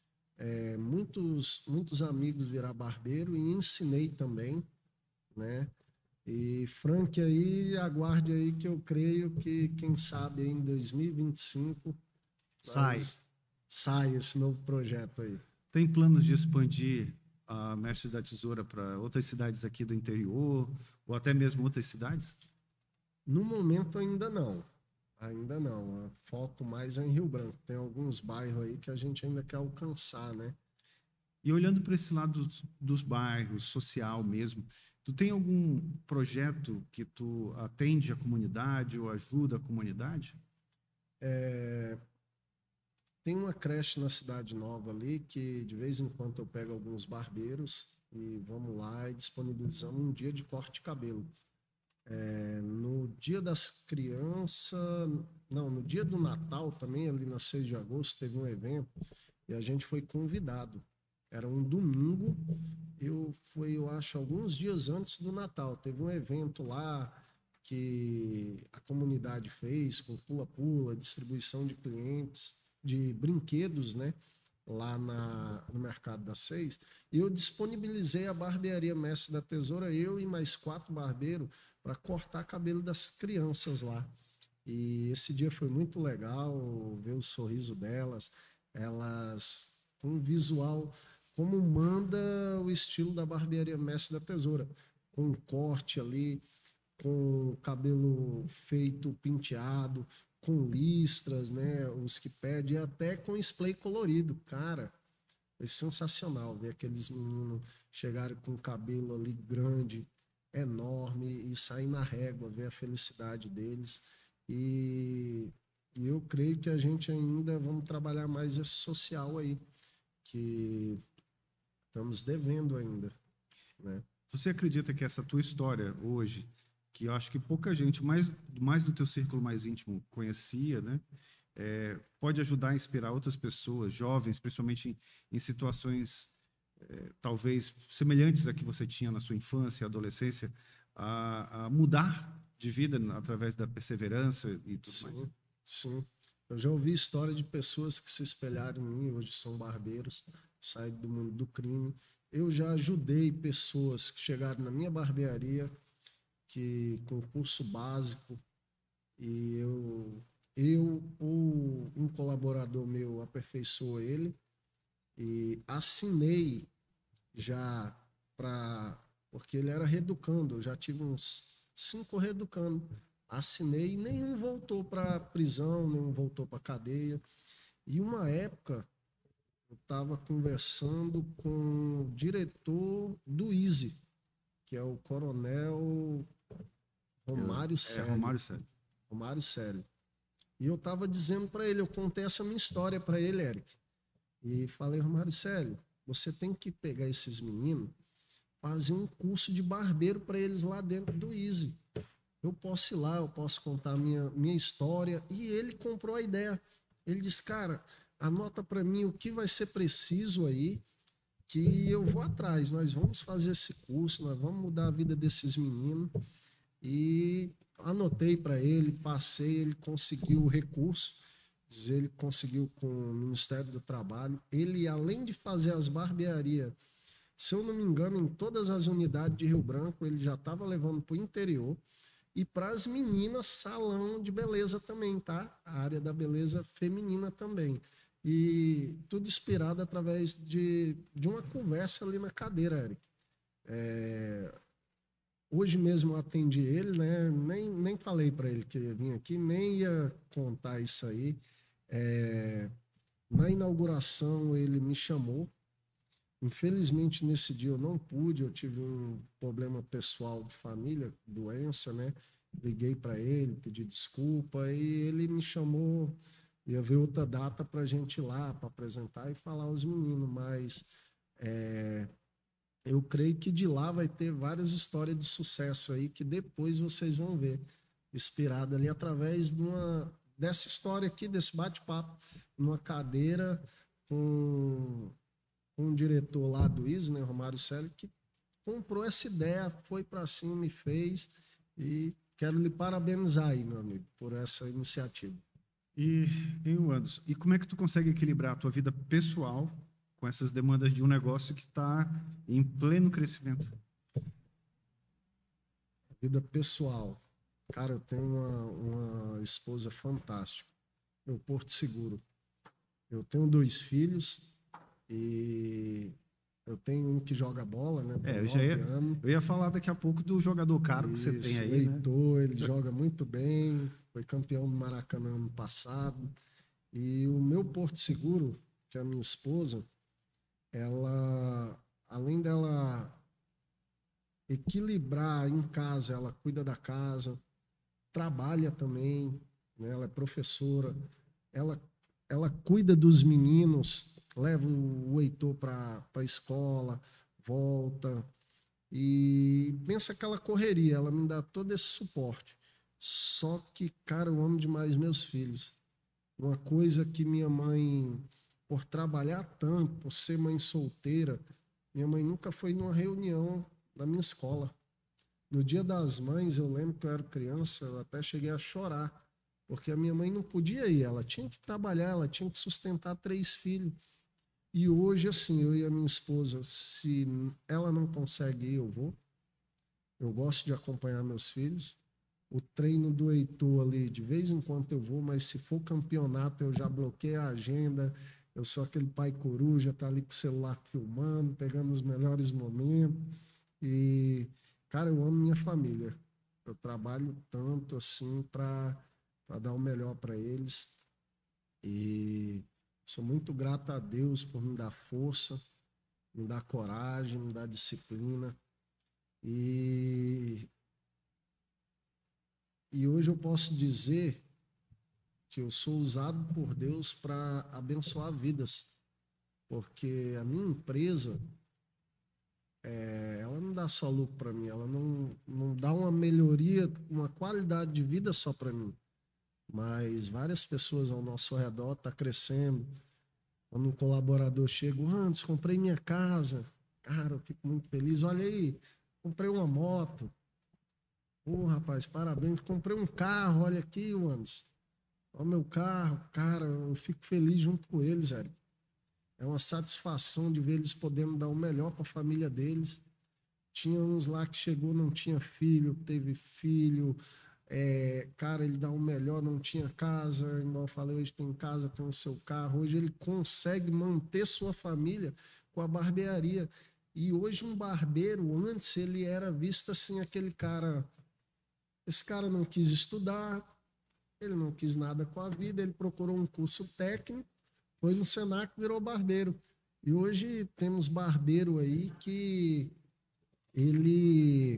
muitos amigos virar barbeiro e ensinei também, né? E Frank aí, aguarde aí que eu creio que, quem sabe, em 2025 sai esse novo projeto aí. Tem planos de expandir a Mestres da Tesoura para outras cidades aqui do interior, ou até mesmo outras cidades? No momento ainda não. Ainda não. Foco mais é em Rio Branco. Tem alguns bairros aí que a gente ainda quer alcançar, né? E olhando para esse lado dos bairros, social mesmo, tu tem algum projeto que tu atende a comunidade ou ajuda a comunidade? Tem uma creche na Cidade Nova ali que de vez em quando eu pego alguns barbeiros e vamos lá e disponibilizamos um dia de corte de cabelo. No dia das crianças, não, no dia do Natal também, ali na 6 de agosto, teve um evento e a gente foi convidado. Era um domingo, eu acho, alguns dias antes do Natal. Teve um evento lá que a comunidade fez com pula-pula, distribuição de clientes, de brinquedos, né? Lá no Mercado das Seis, e eu disponibilizei a barbearia Mestre da Tesoura, eu e mais 4 barbeiros, para cortar cabelo das crianças lá. E esse dia foi muito legal ver o sorriso delas, elas com um visual como manda o estilo da barbearia Mestre da Tesoura, com um corte ali, com o cabelo feito penteado, com listras, né? Os que pedem, até com spray colorido. Cara, foi sensacional ver aqueles meninos chegarem com o cabelo ali grande, enorme, e sair na régua, ver a felicidade deles. E, e eu creio que a gente ainda vamos trabalhar mais esse social aí, que estamos devendo ainda, né? Você acredita que essa tua história hoje, que eu acho que pouca gente, mais do teu círculo mais íntimo, conhecia, né? Pode ajudar a inspirar outras pessoas, jovens, principalmente em situações talvez semelhantes a que você tinha na sua infância e adolescência, a mudar de vida através da perseverança e tudo Sim, mais? sim. Eu já ouvi história de pessoas que se espelharam em mim, hoje são barbeiros, saíram do mundo do crime. Eu já ajudei pessoas que chegaram na minha barbearia, que com curso básico, e eu ou um colaborador meu aperfeiçoou ele, e assinei já para, porque ele era reeducando, eu já tive uns 5 reeducando, assinei e nenhum voltou para prisão, nenhum voltou para cadeia. E uma época eu estava conversando com o diretor do ISE, que é o Coronel Romário Célio. Romário Sérgio. Romário Célio. E eu estava dizendo para ele, eu contei essa minha história para ele, Eric. E falei, Romário Célio, você tem que pegar esses meninos, fazer um curso de barbeiro para eles lá dentro do Easy. Eu posso ir lá, eu posso contar a minha história. E ele comprou a ideia. Ele disse, cara, anota para mim o que vai ser preciso aí, que eu vou atrás. Nós vamos fazer esse curso, nós vamos mudar a vida desses meninos. E anotei para ele, passei, ele conseguiu o recurso. Ele conseguiu com o Ministério do Trabalho. Ele, além de fazer as barbearias, se eu não me engano, em todas as unidades de Rio Branco, ele já estava levando para o interior. E para as meninas, salão de beleza também, tá? A área da beleza feminina também. E tudo inspirado através de uma conversa ali na cadeira, Eric. Hoje mesmo eu atendi ele, né? Nem falei para ele que ia vir aqui, nem ia contar isso aí. Na inauguração ele me chamou. Infelizmente nesse dia eu não pude, eu tive um problema pessoal de família, doença, né? Liguei para ele, pedi desculpa e ele me chamou, ia ver outra data para a gente ir lá, para apresentar e falar aos meninos, mas eu creio que de lá vai ter várias histórias de sucesso aí que depois vocês vão ver, inspirada ali através dessa história aqui, desse bate-papo, numa cadeira com um diretor lá do ISE, né, Romário Célio, que comprou essa ideia, foi para cima e fez, e quero lhe parabenizar aí, meu amigo, por essa iniciativa. E, Anderson, e como é que tu consegue equilibrar a tua vida pessoal com essas demandas de um negócio que está em pleno crescimento? Vida pessoal. Cara, eu tenho uma esposa fantástica. Meu Porto Seguro. Eu tenho 2 filhos e eu tenho um que joga bola, né? Eu ia falar daqui a pouco do jogador caro que você tem aí, o Heitor, né? Ele joga muito bem, foi campeão do Maracanã ano passado. E o meu Porto Seguro, que é a minha esposa, ela, além dela equilibrar em casa, ela cuida da casa, trabalha também, né? Ela é professora, ela cuida dos meninos, leva o Heitor para a escola, volta, E pensa aquela correria, ela me dá todo esse suporte. Só que, cara, eu amo demais meus filhos. Uma coisa que minha mãe, por trabalhar tanto, por ser mãe solteira, minha mãe nunca foi numa reunião da minha escola. No Dia das Mães, eu lembro que eu era criança, eu até cheguei a chorar, porque a minha mãe não podia ir, ela tinha que trabalhar, ela tinha que sustentar 3 filhos. E hoje, assim, eu e a minha esposa, se ela não consegue ir, eu vou. Eu gosto de acompanhar meus filhos. O treino do Heitor ali, de vez em quando eu vou, mas se for campeonato, eu já bloqueio a agenda. Eu sou aquele pai coruja, tá ali com o celular filmando, pegando os melhores momentos. E, cara, eu amo minha família. Eu trabalho tanto assim para dar o melhor para eles. E sou muito grato a Deus por me dar força, me dar coragem, me dar disciplina. E hoje eu posso dizer que eu sou usado por Deus para abençoar vidas, porque a minha empresa, ela não dá só lucro para mim, ela não dá uma melhoria, uma qualidade de vida só para mim, mas várias pessoas ao nosso redor estão crescendo. Quando um colaborador chega, antes comprei minha casa, cara, eu fico muito feliz. Olha aí, comprei uma moto. Pô, rapaz, parabéns. Comprei um carro, olha aqui, Anderson. Olha o meu carro, cara, eu fico feliz junto com eles, velho. É uma satisfação de ver eles podendo dar o melhor para a família deles. Tinha uns lá que chegou, não tinha filho, teve filho. Cara, ele dá o melhor, não tinha casa. Igual eu falei, hoje tem casa, tem o seu carro. Hoje ele consegue manter sua família com a barbearia. E hoje um barbeiro, antes ele era visto assim, aquele cara. Esse cara não quis estudar, ele não quis nada com a vida, ele procurou um curso técnico, foi no Senac, virou barbeiro. E hoje temos barbeiro aí que ele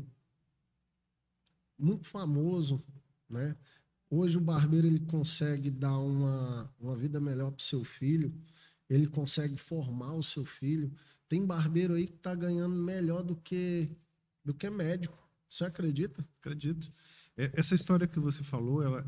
muito famoso, né? Hoje o barbeiro ele consegue dar uma vida melhor para o seu filho, ele consegue formar o seu filho. Tem barbeiro aí que está ganhando melhor do que médico. Você acredita? Acredito. Essa história que você falou, ela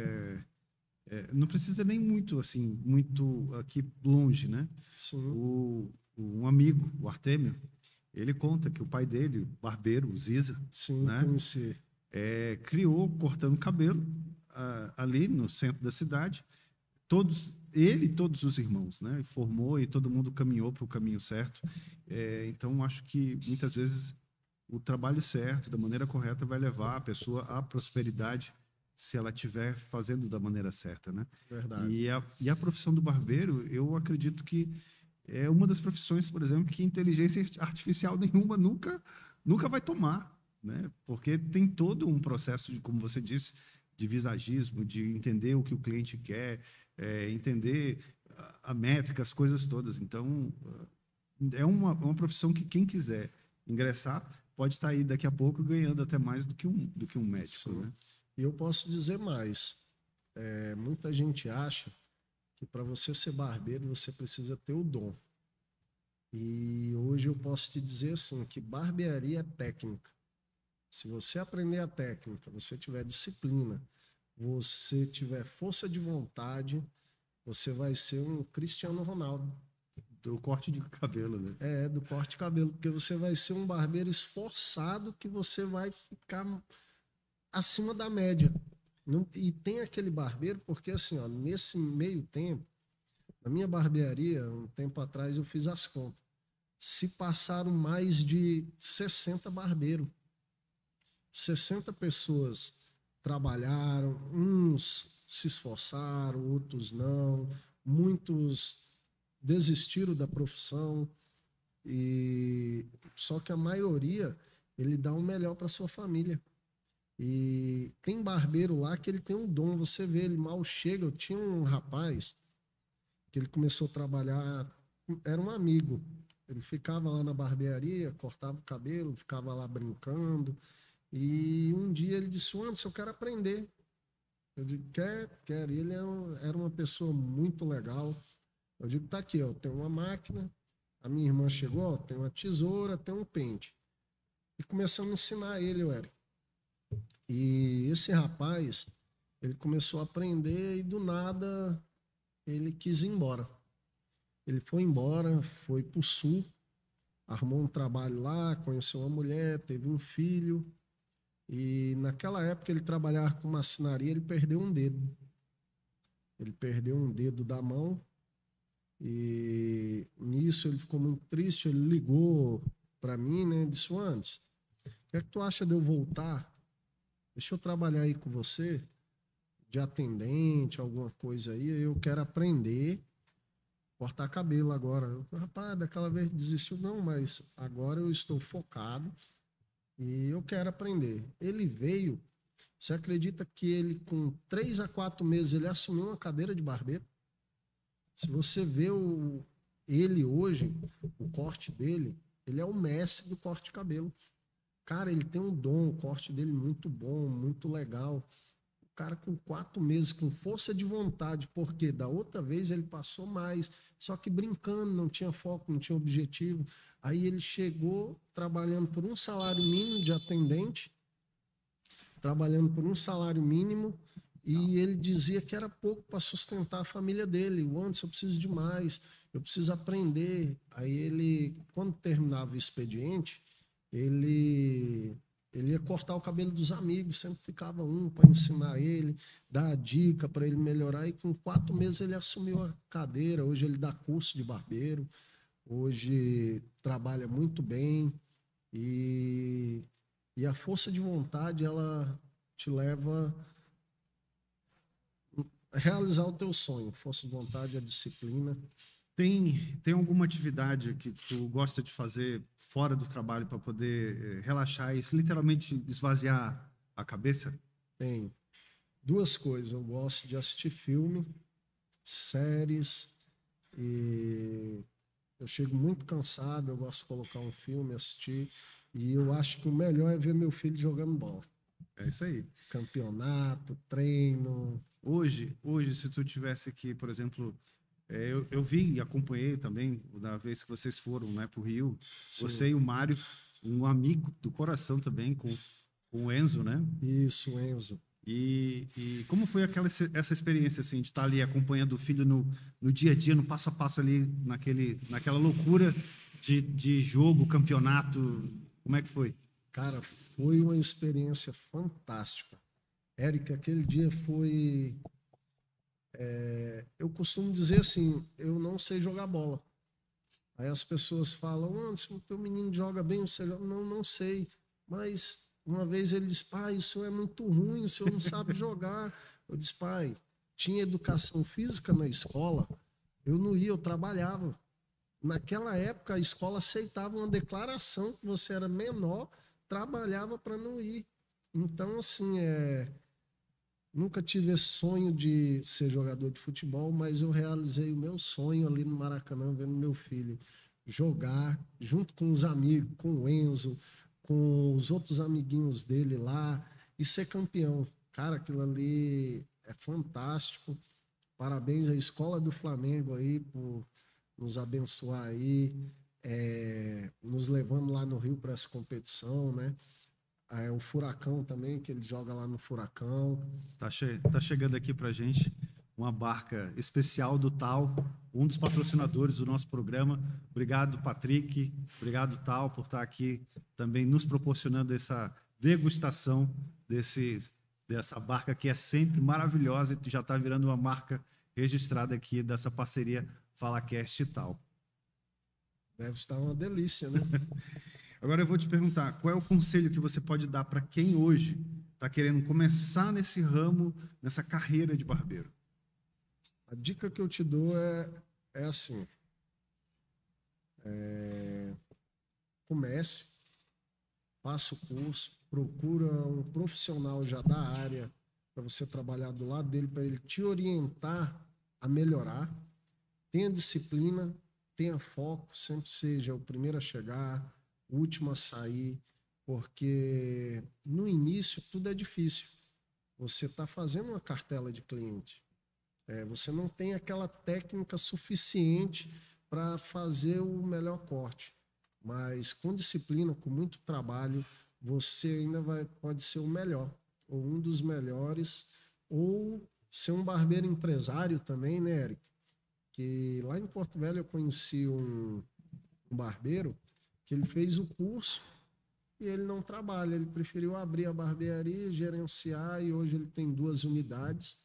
não precisa nem muito assim, muito aqui longe, né? Sim, Um amigo, o Artemio, ele conta que o pai dele, barbeiro, o Ziza, sim, né, conheci. criou cortando cabelo ali no centro da cidade. Ele e todos os irmãos, né? Formou e todo mundo caminhou para o caminho certo. Então, acho que muitas vezes o trabalho certo, da maneira correta, vai levar a pessoa à prosperidade se ela estiver fazendo da maneira certa, né? Verdade. E a profissão do barbeiro, eu acredito que é uma das profissões, por exemplo, que inteligência artificial nenhuma nunca vai tomar, né? Porque tem todo um processo de, como você disse, de visagismo, de entender o que o cliente quer, entender a métrica, as coisas todas. Então, é uma profissão que quem quiser ingressar pode estar aí daqui a pouco ganhando até mais do que um médico, Sim. né? E eu posso dizer mais. Muita gente acha que para você ser barbeiro você precisa ter o dom. E hoje eu posso te dizer assim que barbearia é técnica. Se você aprender a técnica, você tiver disciplina, você tiver força de vontade, você vai ser um Cristiano Ronaldo. Do corte de cabelo, né? Do corte de cabelo, porque você vai ser um barbeiro esforçado que você vai ficar acima da média. E tem aquele barbeiro, porque assim, ó, nesse meio tempo, na minha barbearia, um tempo atrás eu fiz as contas. Se passaram mais de 60 barbeiros. 60 pessoas trabalharam, uns se esforçaram, outros não, muitos desistiram da profissão, e só que a maioria ele dá o melhor para sua família. E tem barbeiro lá que ele tem um dom, você vê, ele mal chega. Eu tinha um rapaz que ele começou a trabalhar, era um amigo, ele ficava lá na barbearia, cortava o cabelo, ficava lá brincando, e um dia ele disse: Anderson, eu quero aprender. Eu digo: quer. E ele era uma pessoa muito legal. Eu digo: tá aqui, ó, tem uma máquina, a minha irmã chegou, ó, tem uma tesoura, tem um pente. e começamos a ensinar ele, o Eric. E esse rapaz, ele começou a aprender e do nada ele quis ir embora. Ele foi embora, foi para o sul, arrumou um trabalho lá, conheceu uma mulher, teve um filho. E naquela época ele trabalhava com marcenaria, ele perdeu um dedo. Ele perdeu um dedo da mão e nisso ele ficou muito triste. Ele ligou para mim, né? Disse: Anderson, o que é que tu acha de eu voltar? Deixa eu trabalhar aí com você, de atendente, alguma coisa aí. Eu quero aprender cortar cabelo agora. Rapaz, daquela vez desistiu, não, mas agora eu estou focado e eu quero aprender. Ele veio, você acredita que ele com 3 a 4 meses ele assumiu uma cadeira de barbeiro? Se você vê ele hoje, o corte dele, ele é o mestre do corte de cabelo. Cara, ele tem um dom, o corte dele muito bom, muito legal. O cara com 4 meses, com força de vontade, porque da outra vez ele passou mais, só que brincando, não tinha foco, não tinha objetivo. Aí ele chegou trabalhando por um salário mínimo de atendente, trabalhando por um salário mínimo, e ele dizia que era pouco para sustentar a família dele. O Anderson, eu preciso de mais, eu preciso aprender. Aí ele, quando terminava o expediente, ele ia cortar o cabelo dos amigos, sempre ficava um para ensinar ele, dar dica para ele melhorar, e com 4 meses ele assumiu a cadeira. Hoje ele dá curso de barbeiro, hoje trabalha muito bem, e a força de vontade, ela te leva a realizar o teu sonho. Força de vontade, a disciplina. Tem alguma atividade que tu gosta de fazer fora do trabalho para poder relaxar e literalmente esvaziar a cabeça? Tem 2 coisas. Eu gosto de assistir filme, séries, e eu chego muito cansado, eu gosto de colocar um filme, assistir, e eu acho que o melhor é ver meu filho jogando bola. É isso aí. Campeonato, treino. Hoje, se tu tivesse aqui, por exemplo, eu vi e acompanhei também, da vez que vocês foram, né, para o Rio, Sim. você e o Mário, um amigo do coração também, com o Enzo, né? Isso, Enzo. E como foi essa experiência, assim, de estar ali acompanhando o filho no dia a dia, no passo a passo ali, naquela loucura de jogo, campeonato, como é que foi? Cara, foi uma experiência fantástica. Érica, aquele dia foi... eu costumo dizer assim, eu não sei jogar bola. Aí as pessoas falam: Anderson, o teu menino joga bem, você joga? Não, não sei. Mas uma vez ele disse: pai, o senhor é muito ruim, o senhor não sabe jogar. Eu disse: pai, tinha educação física na escola, eu não ia, eu trabalhava. Naquela época a escola aceitava uma declaração que você era menor, trabalhava para não ir. Então, assim, nunca tive esse sonho de ser jogador de futebol, mas eu realizei o meu sonho ali no Maracanã, vendo meu filho jogar junto com os amigos, com o Enzo, com os outros amiguinhos dele lá, e ser campeão. Cara, aquilo ali é fantástico. Parabéns à Escola do Flamengo aí por nos abençoar aí, nos levando lá no Rio para essa competição, né? O Furacão também, que ele joga lá no Furacão. Tá chegando aqui pra gente uma barca especial do Tal, um dos patrocinadores do nosso programa. Obrigado, Patrick. Obrigado, Tal, por estar aqui também nos proporcionando essa degustação dessa barca que é sempre maravilhosa e já está virando uma marca registrada aqui dessa parceria FalaCast e Tal. Deve estar uma delícia, né? Agora eu vou te perguntar, qual é o conselho que você pode dar para quem hoje está querendo começar nesse ramo, nessa carreira de barbeiro? A dica que eu te dou é assim: comece, faça o curso, procura um profissional já da área para você trabalhar do lado dele, para ele te orientar a melhorar. Tenha disciplina, tenha foco, sempre seja o primeiro a chegar, o último a sair, porque no início tudo é difícil. Você está fazendo uma cartela de cliente. Você não tem aquela técnica suficiente para fazer o melhor corte. mas com disciplina, com muito trabalho, você ainda pode ser o melhor, ou um dos melhores, ou ser um barbeiro empresário também, né, Eric? Que lá em Porto Velho eu conheci um barbeiro que ele fez o curso e ele não trabalha, ele preferiu abrir a barbearia, gerenciar, e hoje ele tem duas unidades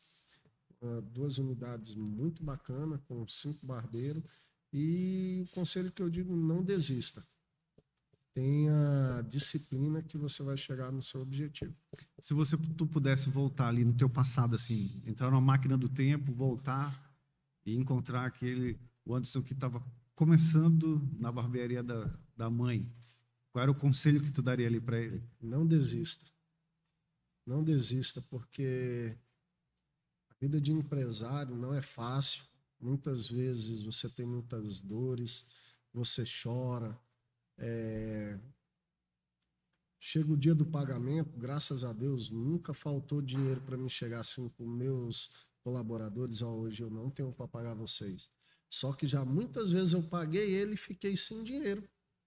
muito bacanas, com 5 barbeiros. E o conselho que eu digo, não desista. Tenha disciplina que você vai chegar no seu objetivo. Se tu pudesse voltar ali no teu passado, assim, entrar numa máquina do tempo, voltar e encontrar o Anderson que estava começando na barbearia da mãe, qual era o conselho que tu daria ali para ele? Não desista. Não desista, porque a vida de empresário não é fácil. Muitas vezes você tem muitas dores, você chora. Chega o dia do pagamento, graças a Deus, nunca faltou dinheiro para mim chegar assim com meus colaboradores. Hoje eu não tenho para pagar vocês. Só que já muitas vezes eu paguei ele e fiquei sem dinheiro.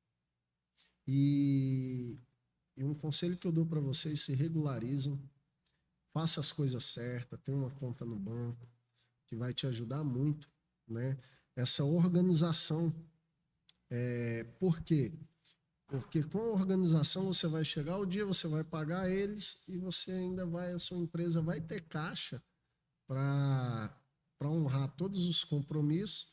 E um conselho que eu dou para vocês: se regularizem, faça as coisas certas, tenha uma conta no banco, que vai te ajudar muito, né? Essa organização. Por quê? Porque com a organização você vai chegar o dia, você vai pagar eles e você ainda a sua empresa vai ter caixa para honrar todos os compromissos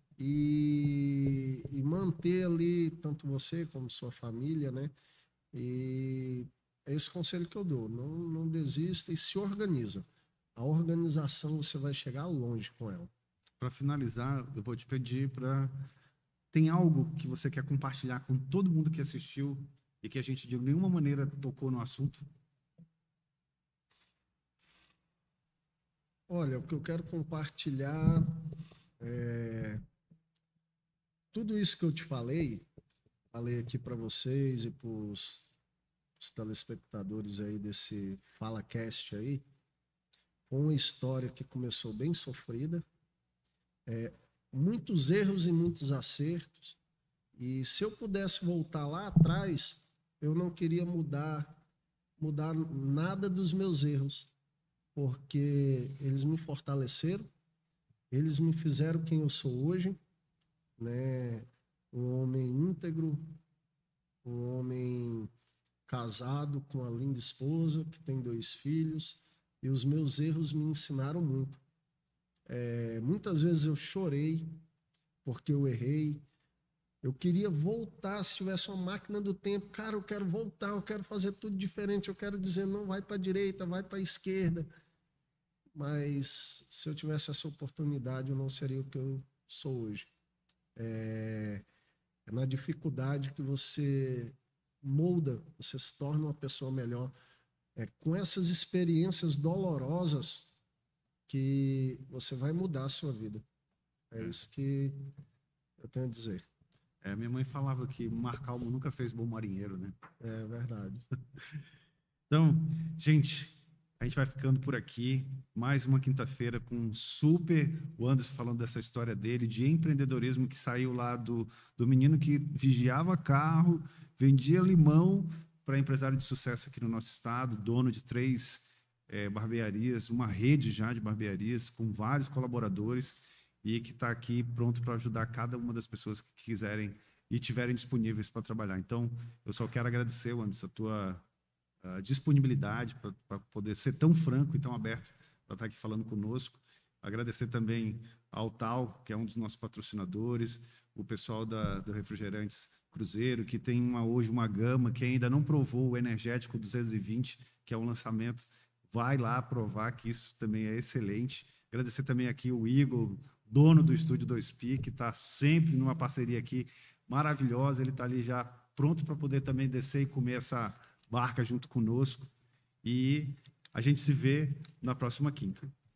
e manter ali tanto você como sua família, né? E é esse conselho que eu dou: não desista e se organiza. A organização você vai chegar longe com ela. Para finalizar, eu vou te pedir para... Tem algo que você quer compartilhar com todo mundo que assistiu e que a gente de nenhuma maneira tocou no assunto? Olha, o que eu quero compartilhar tudo isso que eu te falei aqui para vocês e para os telespectadores aí desse FalaCast aí, foi uma história que começou bem sofrida, muitos erros e muitos acertos, e se eu pudesse voltar lá atrás, eu não queria mudar nada dos meus erros, porque eles me fortaleceram, eles me fizeram quem eu sou hoje, né? Um homem íntegro, um homem casado com uma linda esposa, que tem 2 filhos, e os meus erros me ensinaram muito. Muitas vezes eu chorei porque eu errei. Eu queria voltar, se tivesse uma máquina do tempo. Cara, eu quero voltar, eu quero fazer tudo diferente, eu quero dizer, não, vai para a direita, vai para a esquerda. Mas se eu tivesse essa oportunidade, eu não seria o que eu sou hoje. É na dificuldade que você molda, você se torna uma pessoa melhor. Com essas experiências dolorosas que você vai mudar a sua vida. É isso que eu tenho a dizer. Minha mãe falava que mar calmo nunca fez bom marinheiro, né? É verdade. Então, gente, a gente vai ficando por aqui. Mais uma quinta-feira com o Anderson falando dessa história dele, de empreendedorismo, que saiu lá do menino que vigiava carro, vendia limão, para empresário de sucesso aqui no nosso estado, dono de 3 barbearias, uma rede já de barbearias, com vários colaboradores, e que está aqui pronto para ajudar cada uma das pessoas que quiserem e tiverem disponíveis para trabalhar. Então, eu só quero agradecer, Anderson, a tua disponibilidade para poder ser tão franco e tão aberto para estar aqui falando conosco. Agradecer também ao Tal, que é um dos nossos patrocinadores, o pessoal do Refrigerantes Cruzeiro, que tem hoje uma gama, que ainda não provou o Energético 220, que é um lançamento. Vai lá provar, que isso também é excelente. Agradecer também aqui o Igor, dono do Estúdio 2Pi, que está sempre numa parceria aqui maravilhosa. Ele está ali já pronto para poder também descer e comer essa barca junto conosco. E a gente se vê na próxima quinta.